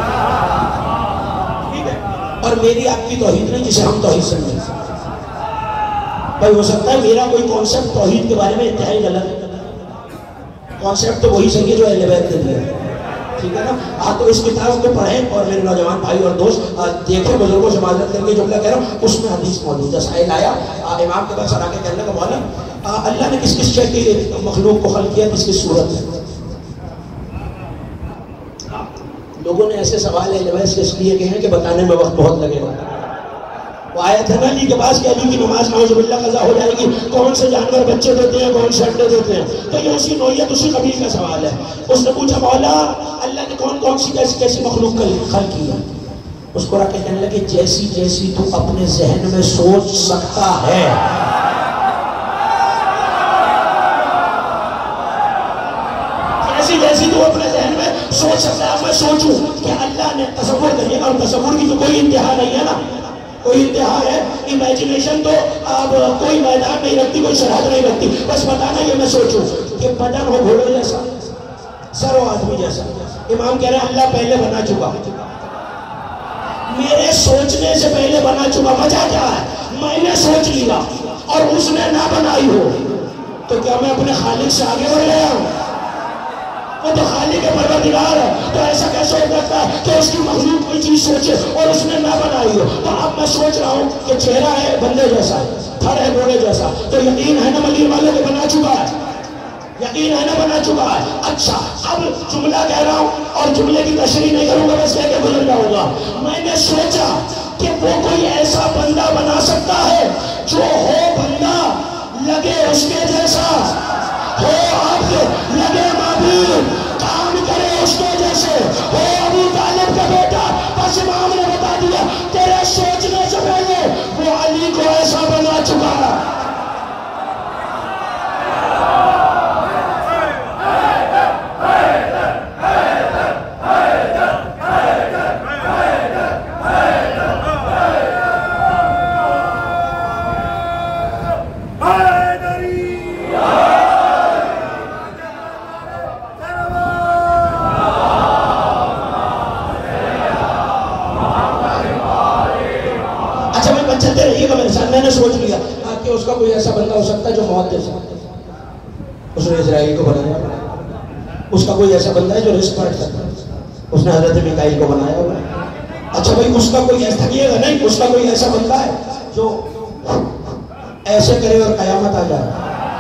ٹھیک ہے؟ اور میری آپ کی توحید نہیں جسے ہم توحید سمجھیں۔ بھائی ہو سکتا ہے میرا کوئی کانسیپٹ توحید کے بارے میں انتہائی غلط ہے، کانسیپٹ تو وہی صحیح ہے جو اہل بیت نے دیا، ٹھیک ہے نا؟ آپ تو اس کتاب کو پڑھیں اور میرے نوجوان بھائی اور دوست دیکھیں، بزرگوں سے معذرت کر کے جملہ کہہ رہا ہوں، اس میں حدیث موجود ہے۔ سائل آیا امام کے پاس آ کے کہنے کا مولا اللہ نے کس کس شے کی مخلوق کو خلق کیا، کس کس صورت میں؟ لوگوں نے ایسے سوال اہل بیت سے اس لیے کہے ہیں کہ بتانے میں وقت بہت لگے گا۔ وہ آیا تھا نا علی کے پاس کہ علی کی نماز نعوذ باللہ قضا ہو جائے گی، کون سے جانور بچے دیتے ہیں، کون سے انڈے دیتے ہیں؟ تو یہ اسی نوعیت اسی قبیل کا سوال ہے۔ اس نے پوچھا مولا اللہ نے کون کون سی کیسی کیسی مخلوق خلق کی ہے؟ اس کو رکھ کے کہنے لگے جیسی جیسی تو اپنے ذہن میں سوچ سکتا ہے۔ جیسی جیسی تو اپنے ذہن میں سوچ سکتا ہے۔ میں سوچوں کہ اللہ نے تصور کریے، اور تصور کی تو کوئی انتہا نہیں ہے نا، کوئی انتہا ہے؟ امیجنیشن تو اب کوئی میدان نہیں رکھتی، کوئی سرحد نہیں رکھتی، بس بتانا یہ میں سوچوں کہ بدن ہو گھوڑے جیسا، سر ہو آدمی جیسا۔ امام کہہ رہے ہیں اللہ پہلے بنا چکا، میرے سوچنے سے پہلے بنا چکا۔ وجہ کیا ہے؟ میں نے سوچ لیا اور اس نے نہ بنائی ہو تو کیا میں اپنے خالق سے آگے بڑھ گیا ہوں؟ وہ تو خالق پروردگار ہے، تو ایسا کیسے ہو سکتا ہے کہ اس کی مخلوق کوئی چیز سوچے اور اس نے نہ بنائی ہو؟ تو اب میں سوچ رہا ہوں کہ چہرہ ہے بندے جیسا، تھڑ ہے گھوڑے جیسا، تو یقین ہے نا مدیر والے کو بنا چکا ہے، یقین ہے نا بنا چکا ہے۔ اچھا اب جملہ کہہ رہا ہوں اور جملے کی تشریح نہیں کروں گا، بس کہہ کے گزر جاؤں گا۔ میں نے سوچا کہ وہ کوئی ایسا بندہ بنا سکتا ہے جو ہو بندہ لگے اس کے جیسا، ہو عبد لگے معبود، کام کرے اس کے جیسے، ہو ابو طالب کا بیٹا، بس امام نے بتا دیا تیرے سوچنے سے پہلے وہ علی کو ایسا بنا چکا ہے۔ چلتے رہیے گا میرے ساتھ۔ میں نے سوچ لیا کہ اس کا کوئی ایسا بندہ ہو سکتا ہے جو موت دے سکتا ہے، اس نے اسرائیل کو بنایا، اس کا کوئی ایسا بندہ ہے جو رزق بانٹ سکتا ہے، اس نے حضرت میکائیل کو بنایا ہوا ہے۔ اچھا بھائی اس کا کوئی ایسا کیے گا نہیں، اس کا کوئی ایسا بندہ ہے جو ایسے کرے اور قیامت آ جائے،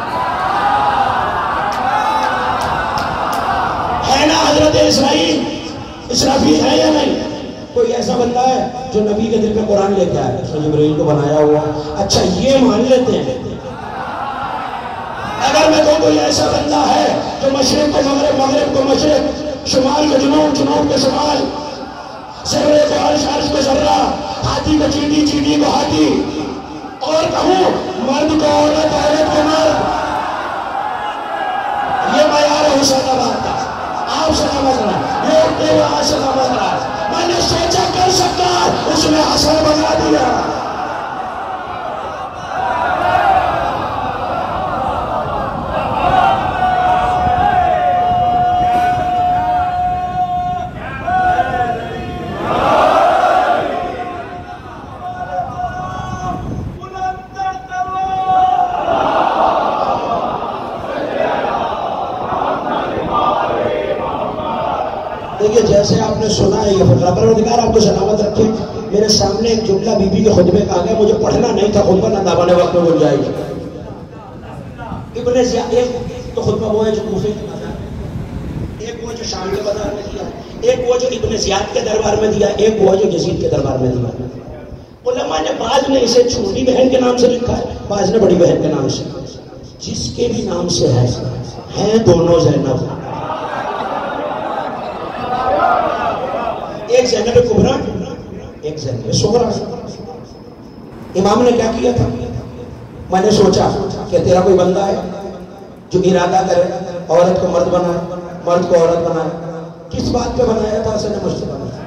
ہے نا حضرت اسرافیل ہے یا نہیں؟ کوئی ایسا بندہ ہے جو نبی کے دل پہ قرآن لے کے آئے، اس نے جبرائیل کو بنایا ہوا۔ اچھا یہ مان لیتے ہیں اگر میں کہوں کوئی ایسا بندہ ہے جو مشرق کو مغرب، مغرب کو مشرق، شمال کو جنوب، جنوب کو شمال، ذرے کو عرش، عرش کو ذرہ، ہاتھی کو چینٹی، چینٹی کو ہاتھی، اور کہوں مرد کو عورت، عورت کو مرد، یہ معیار حسین آباد کا، آپ سلامت رہا، یہ اٹھتے ہوئے آپ سلامت رہا۔ میں نے سوچا کر سکتا، اس نے حسن بنا دیا۔ دیکھیے جیسے آپ نے سنا ہے یہ فقرہ، پروردگار آپ کو سلامت رکھے۔ میرے سامنے ایک جملہ بی بی کے خطبے کا آ گیا، مجھے پڑھنا نہیں تھا خطبہ، نہ داوانے وقت میں گنجائش۔ ابن زیاد، ایک تو خطبہ وہ ہے جو کوفے کے بازار میں، ایک وہ جو شام کے بازار میں دیا، ایک وہ جو ابن زیاد کے دربار میں دیا، ایک وہ جو یزید کے دربار میں دیا۔ علماء نے بعض نے اسے چھوٹی بہن کے نام سے لکھا ہے، بعض نے بڑی بہن کے نام سے، جس کے بھی نام سے ہے، ہیں دونوں زینب، ایک زینب کبریٰ، ایک زینب صغریٰ۔ امام نے کیا کیا تھا؟ میں نے سوچا کہ تیرا کوئی بندہ ہے جو ارادہ کرے عورت کو مرد بنائے، مرد کو عورت بنائے، کس بات پہ بنایا تھا؟ حسن مجھ سے بنایا۔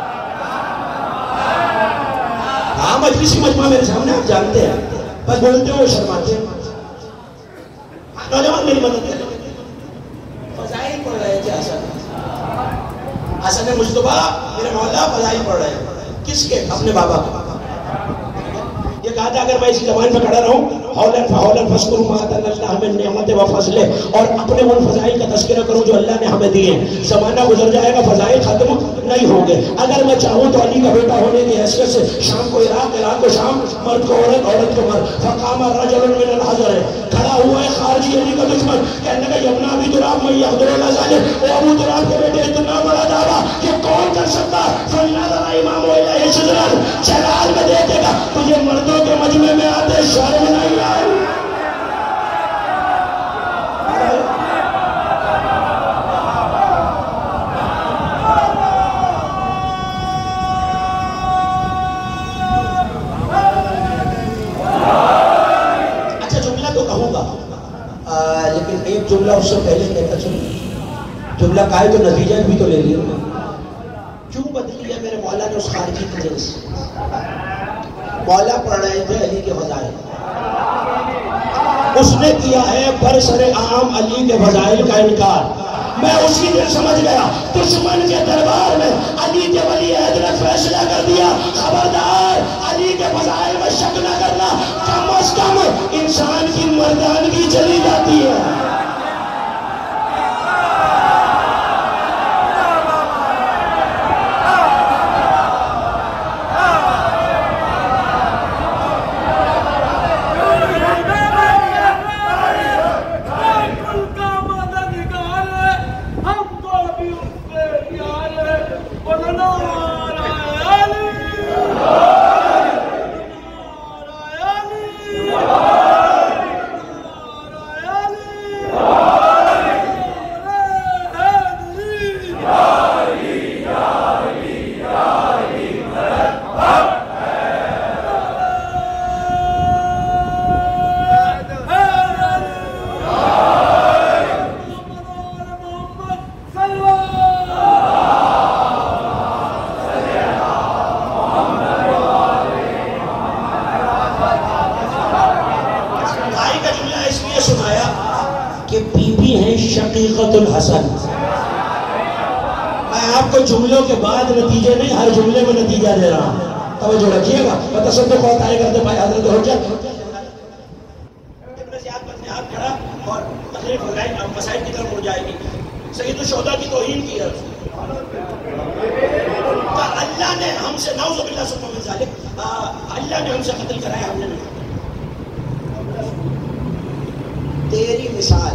ہاں مجلسی مجمع میرے سامنے، آپ جانتے ہیں، بس بولتے ہو شرماتے ہیں۔ نوجوان میری مدد کریں، فضائل پڑھ رہے تھے حسن مجتبیٰ میرے مولا فضائل پڑھ رہے ہیں، کس کے؟ اپنے بابا کے۔ یہ کہا تھا اگر میں اسی زبان پہ کھڑا رہوں، حولن فحولن فاذکروا ما آتانا اللہ من نعمت و فضل، اور اپنے ان فضائل کا تذکرہ کروں جو اللہ نے ہمیں دیے، زمانہ گزر جائے گا، فضائل ختم نہیں ہوں گے۔ اگر میں چاہوں تو علی کا بیٹا ہونے کی حیثیت سے شام کو عراق، عراق کو شام، مرد کو عورت، عورت کو مرد، فقام رجل من الحجر، کھڑا ہوا ہے خارجی علی کا دشمن، کہنے لگا یبنا ابی تراب من یقدر علی ذلک، او ابو تراب کے بیٹے اتنا بڑا دعویٰ یہ کون کر سکتا؟ فلنظر امام الیہ شجرا، جلال میں دیکھے گا تجھے مردوں کے مجمع میں آتے شرم نہیں آئی۔ اچھا جملہ تو کہوں گا، لیکن ایک جملہ اس سے پہلے کہتا چلوں، جملہ کہا ہے تو نتیجہ بھی تو لے لیا۔ کیوں بدلی ہے میرے مولا نے اس خارجی کی جنس؟ مولا پڑھ رہے تھے علی کے فضائل، اس نے کیا ہے برسر عام علی کے فضائل کا انکار۔ میں اسی دن سمجھ گیا دشمن کے دربار میں علی کے ولی عہد نے فیصلہ کر دیا، خبردار علی کے فضائل میں شک نہ کرنا، کم از کم انسان کی مردانگی چلی جاتی ہے۔ کہ بی بی ہیں شقیقۃ الحسن. میں آپ کو جملوں کے بعد نتیجے نہیں، ہر جملے میں نتیجہ دے رہا ہوں، توجہ رکھیے گا. بتصدق ہوتا ہے کرتے بھائی حضرت حجت ابن زیاد نے ہاتھ کھڑا اور تقریر فرمائی، مسائل کی طرف مڑ جائے گی. سید الشہداء کی توہین کی ہے. اللہ نے ہم سے نعوذ باللہ ثم من ذالک، اللہ نے ہم سے قتل کرایا، ہم نے نہیں. تیری مثال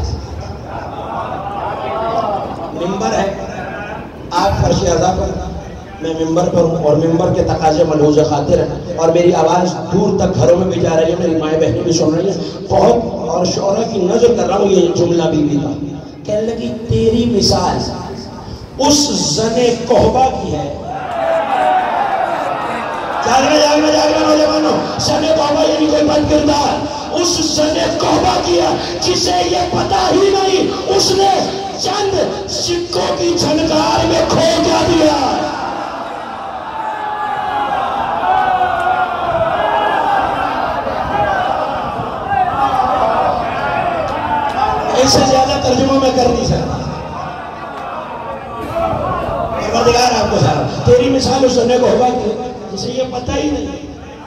ممبر ہے، آپ فرش اعضا پر، میں ممبر پر ہوں، اور ممبر کے تقاضے ملحوظ خاطر ہیں، اور میری آواز دور تک گھروں میں بھی جا رہی ہے، میری مائیں بہنیں بھی سن رہی ہیں بہت، اور شعراء کی نظر کر رہا ہوں یہ جملہ بی بی کا. کہنے لگی تیری مثال اس زن کہبہ کی ہے. جاگنا نوجوانوں، زن کہبہ یعنی کوئی بد کردار، اس زن کہبہ کی ہے جسے یہ پتہ ہی نہیں اس نے چند سکوں کی جھنکار میں کھو کیا دیا. اس سے زیادہ ترجمہ میں کر نہیں سکتا. پروردگار آپ کو سارا تیری مثال اس زن کہبہ کی ہے جسے یہ پتہ ہی نہیں.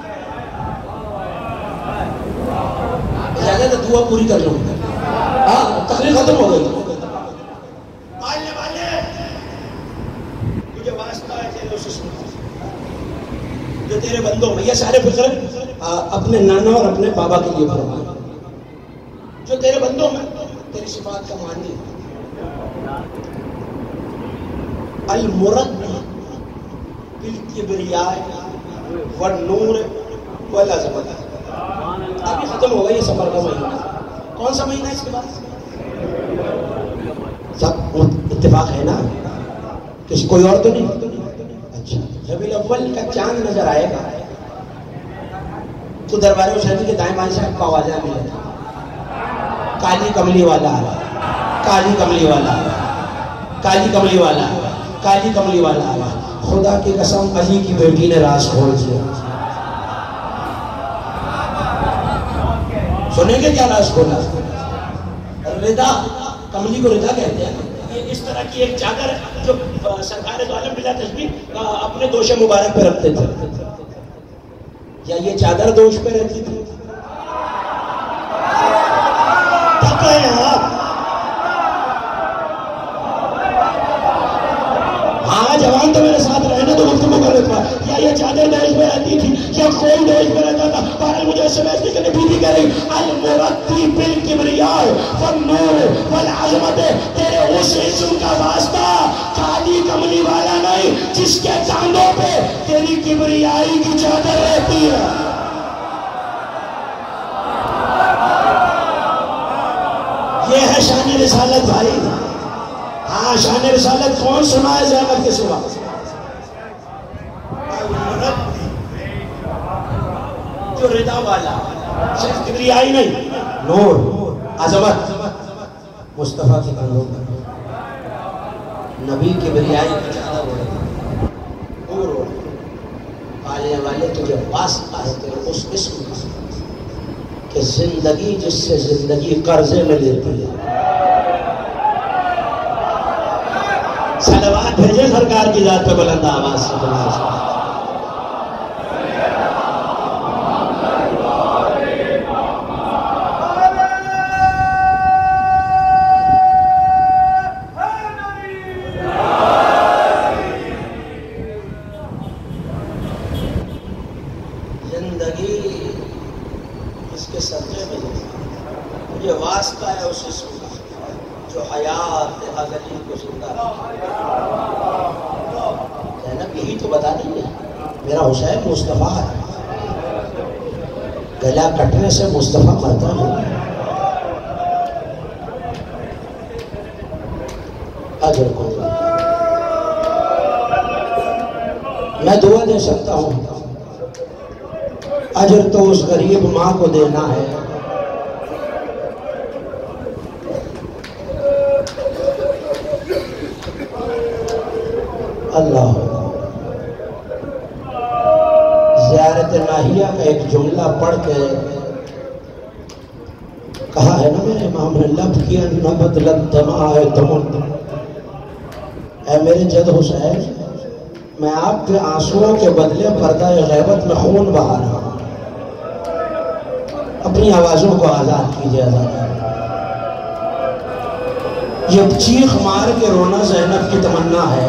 اجازت ہے دعا پوری کر لوں. ہاں تقریر ختم ہو گئی. مالنے والے مجھے واسطہ ہے تیرے اس اسم جو تیرے بندوں میں، یہ سارے فکر اپنے نانا اور اپنے بابا کے لیے فرمائے، جو تیرے بندوں میں تیری صفات کا معنی المرد بالکبریاء والنور والعظمت. ابھی ختم ہو گئی یہ سفر کا مہینہ. کون سا مہینہ ہے اس کے بعد؟ سب اتفاق ہے نا؟ کسی کوئی اور تو نہیں؟ اچھا ربیع الاول کا چاند نظر آئے گا تو دربار حسینی کے دائیں بائیں سے آپ کو آوازیں ملے گا، کالی کملی والا آ رہا، کالی کملی والا آ رہا، کالی کملی والا آ رہا، کالی کملی والا آ رہا. خدا کی قسم علی کی بیٹی نے راز کھول دیا. سنیں گے کیا راز کھولا؟ رضا، کملی کو رضا کہتے ہیں. یہ اس طرح کی ایک چادر جو سرکار دو عالم بلا تشبیہ اپنے دوش مبارک پہ رکھتے تھے. یا یہ چادر دوش پہ رہتی تھی؟ ہاں جوان تو میرے ساتھ رہنے تو گفتگو کر لیتا. یا یہ چادر دہیج میں رہتی تھی یا کوئی دہیج میں رہتا تھا؟ بہرحال مجھے اس سے بحث نہیں کرنی. بیوی کہہ رہی المرتی بالکبریاء والنور والعظمت، تیرے اس اسم کا واسطہ کالی کملی والا نہیں جس کے کاندھوں پہ تیری کبریائی کی چادر رہتی ہے. یہ ہے شان رسالت بھائی. ہاں شان رسالت کون سنا ہے زینب کے سوا؟ جو رضا والا، صرف کبریائی نہیں، نور، عظمت مصطفیٰ کے کاندھوں پر. نبی کبریائی کی چادر اوڑھ اوڑھ پالنے والے تجھے واسطہ ہے تیرے اس اسم کا کہ زندگی جس سے زندگی قرضے میں لیتی ہے. صلوات بھیجے سرکار کی ذات پہ بلند آواز سے. زندگی اس کے سرجے میں یہ واسطہ ہے اس اسم کا جو حیات ازلی کو زندہ رکھتا ہے. زینب یہی تو بتا رہی ہے میرا حسین مصطفیٰ ہے. گلا کٹنے سے مصطفیٰ مرتا نہیں. اجر کو میں دعا دے سکتا ہوں، اجر تو اس غریب ماں کو دینا ہے. اللہ زیارت ناہیہ کا ایک جملہ پڑھ کے کہا ہے نا میرے امام نے، لب کی نہ بدلت دمائے تمن۔ اے میرے جد حسین، میں آپ کے آنسوؤں کے بدلے پردہ غیبت میں خون بہا رہا ہوں۔ اپنی آوازوں کو آزاد کیجئے، آزاد۔ یہ چیخ مار کے رونا زینب کی تمنا ہے،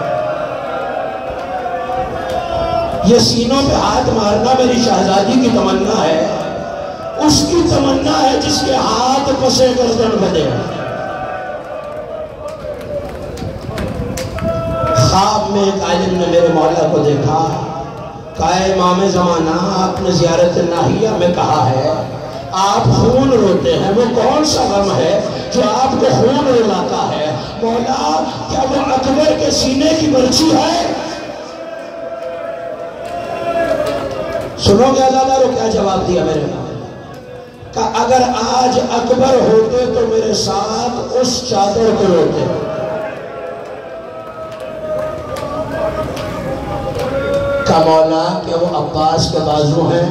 یہ سینوں پہ ہاتھ مارنا میری شہزادی کی تمنا ہے، اس کی تمنا ہے جس کے ہاتھ پسے گردن بدے۔ خواب میں ایک عالم نے میرے مولا کو دیکھا، کہا امام زمانہ آپ نے زیارت ناہیہ میں کہا ہے آپ خون روتے ہیں، وہ کون سا غم ہے جو آپ کو خون رلاتا ہے؟ مولا کیا وہ اکبر کے سینے کی برچی ہے؟ سنو گے اللہ رو کیا جواب دیا میرے کہ اگر آج اکبر ہوتے تو میرے ساتھ اس چادر کو روتے۔ کہ مولا کہ وہ عباس کے بازو ہیں،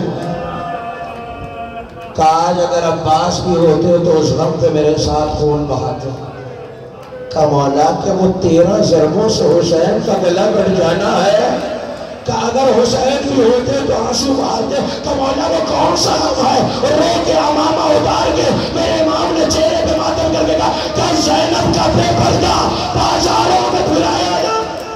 کہ آج اگر عباس بھی ہوتے تو اس غم پہ میرے ساتھ خون بہاتے۔ کہ مولا کہ وہ 13 ضربوں سے حسین کا گلا کٹ جانا ہے، کہ اگر حسین بھی ہوتے تو آنسو بہاتے۔ کہ مولا وہ کون سا غم ہے؟ رو کے امامہ اتار کے میرے امام نے چہرے پہ ماتم کر کے کہا کہ زینب کا بے پردہ بازاروں میں پھرایا جا۔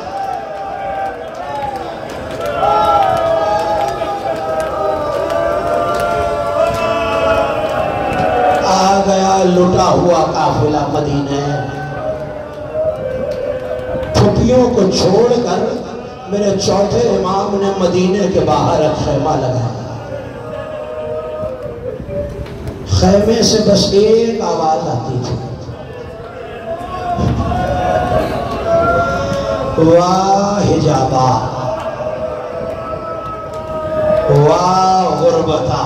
آ گیا لٹا ہوا قافلہ مدینہ، پھپھیوں کو چھوڑ کر میرے چوتھے امام نے مدینے کے باہر ایک خیمہ لگایا۔ خیمے سے بس ایک آواز آتی تھی، واہ حجابا واہ غربتا۔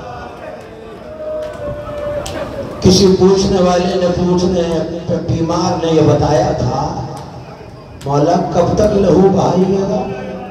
کسی پوچھنے والے نے بیمار نے یہ بتایا تھا مولا کب تک لہو بہائیے گا؟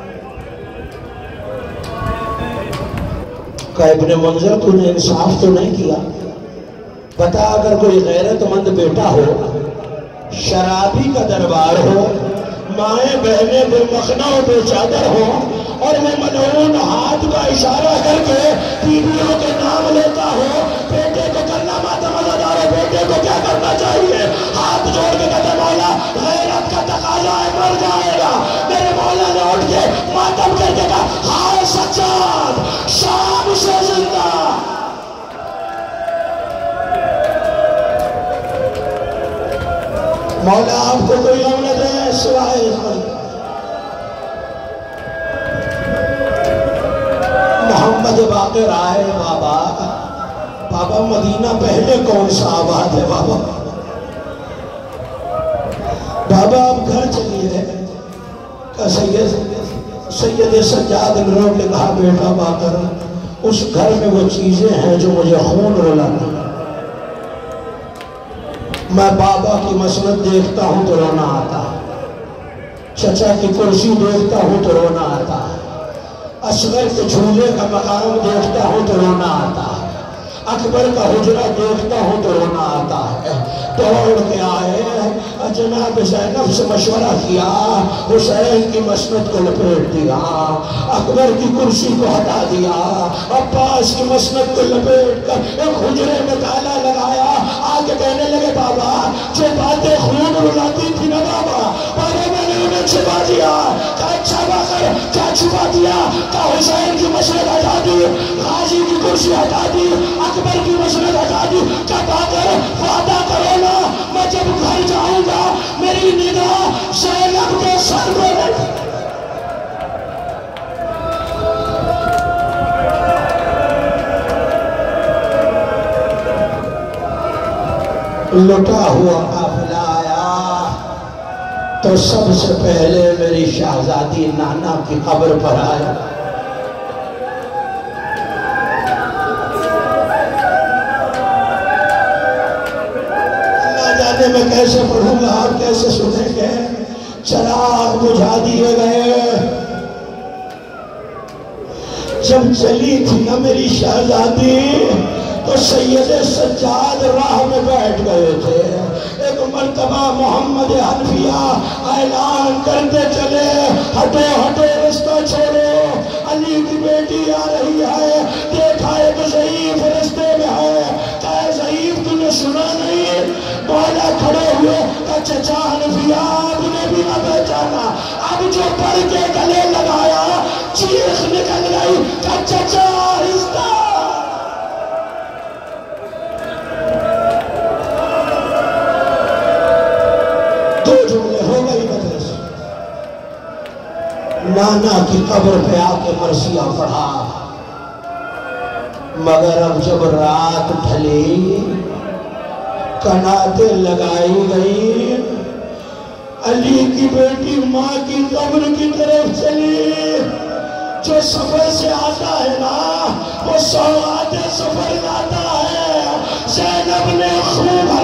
کہ ابن منظر تو نے انصاف تو نہیں کیا، بتا اگر کوئی غیرت مند بیٹا ہو، شرابی کا دربار ہو، مائیں بہنیں بے مخنہ و بے چادر ہو، اور میں ملعون ہاتھ کا اشارہ کر کے بیویوں کے نام لیتا ہوں، بیٹے کو کرنا ماتم عزادار ہے، بیٹے کو کیا کرنا چاہیے؟ ہاتھ جوڑ کے کہتے مولا غیرت کا تقاضا ہے، مر جائے گا۔ میرے مولا نے اٹھ کے ماتم کر کے کہا ہائے سجاد شام سے زندہ۔ مولا آپ کو کوئی غم نہ دے سوائے اس پر۔ محمد باقر آئے بابا، بابا مدینہ پہلے کون سا آباد ہے بابا؟ بابا آپ گھر چلیے۔ کہ سید سجاد نے کہا بیٹا باقر اس گھر میں وہ چیزیں ہیں جو مجھے خون رلاتی ہیں، میں بابا کی مسند دیکھتا ہوں تو رونا آتا ہے، چچا کی کرسی دیکھتا ہوں تو رونا آتا ہے، اصغر کے جھولے کا مقام دیکھتا ہوں تو رونا آتا ہے، اکبر کا حجرہ دیکھتا ہوں تو رونا آتا ہے۔ دوڑ کے آئے جناب زینب سے مشورہ کیا، حسین کی مسند کو لپیٹ دیا، اکبر کی کرسی کو ہٹا دیا، عباس کی مسند کو لپیٹ کر ایک حجرے میں تالا لگایا۔ آگے کہنے لگے بابا جو باتیں خون رلاتی تھی نا بابا میں نے انہیں چھپا دیا۔ کہا اچھا باقر کیا چھپا دیا؟ کہا حسین کی مسند ہٹا دی، غازی کی کرسی ہٹا دی، اکبر کی مسند ہٹا دی۔ کہا باقر وعدہ کرو نا میں جب گھر جاؤں گا میری نگاہ زینب کے سر کو لٹا ہوا قافلہ آیا تو سب سے پہلے میری شہزادی نانا کی قبر پر آیا۔ میں کیسے پڑھوں گا آپ کیسے سنیں گے؟ چراغ بجھا دیے گئے۔ جب چلی تھی نا میری شہزادی تو سید سجاد راہ میں بیٹھ گئے تھے۔ محمد حنفیہ اعلان کرتے چلے ہٹو ہٹو رستہ چھوڑو، علی کی بیٹی آ رہی ہے، دیکھا ایک ضعیف رستے میں ہے، کہا ضعیف تم نے سنا نہیں؟ مولا کھڑے ہوئے کہا چچا حنفیہ آپ نے بھی نہ پہچانا، اب جو پڑھ کے گلے لگایا چیخ نکل گئی کہا چچا آہستہ۔ دو جملے ہو گئی مجلس، نانا کی قبر پہ آ کے مرثیہ پڑھا، مگر اب جب رات ڈھلی کناتیں لگائی گئی، علی کی بیٹی ماں کی قبر کی طرف چلی۔ جو سفر سے آتا ہے نا وہ سوغات سفر لاتا ہے۔ زینب نے خوب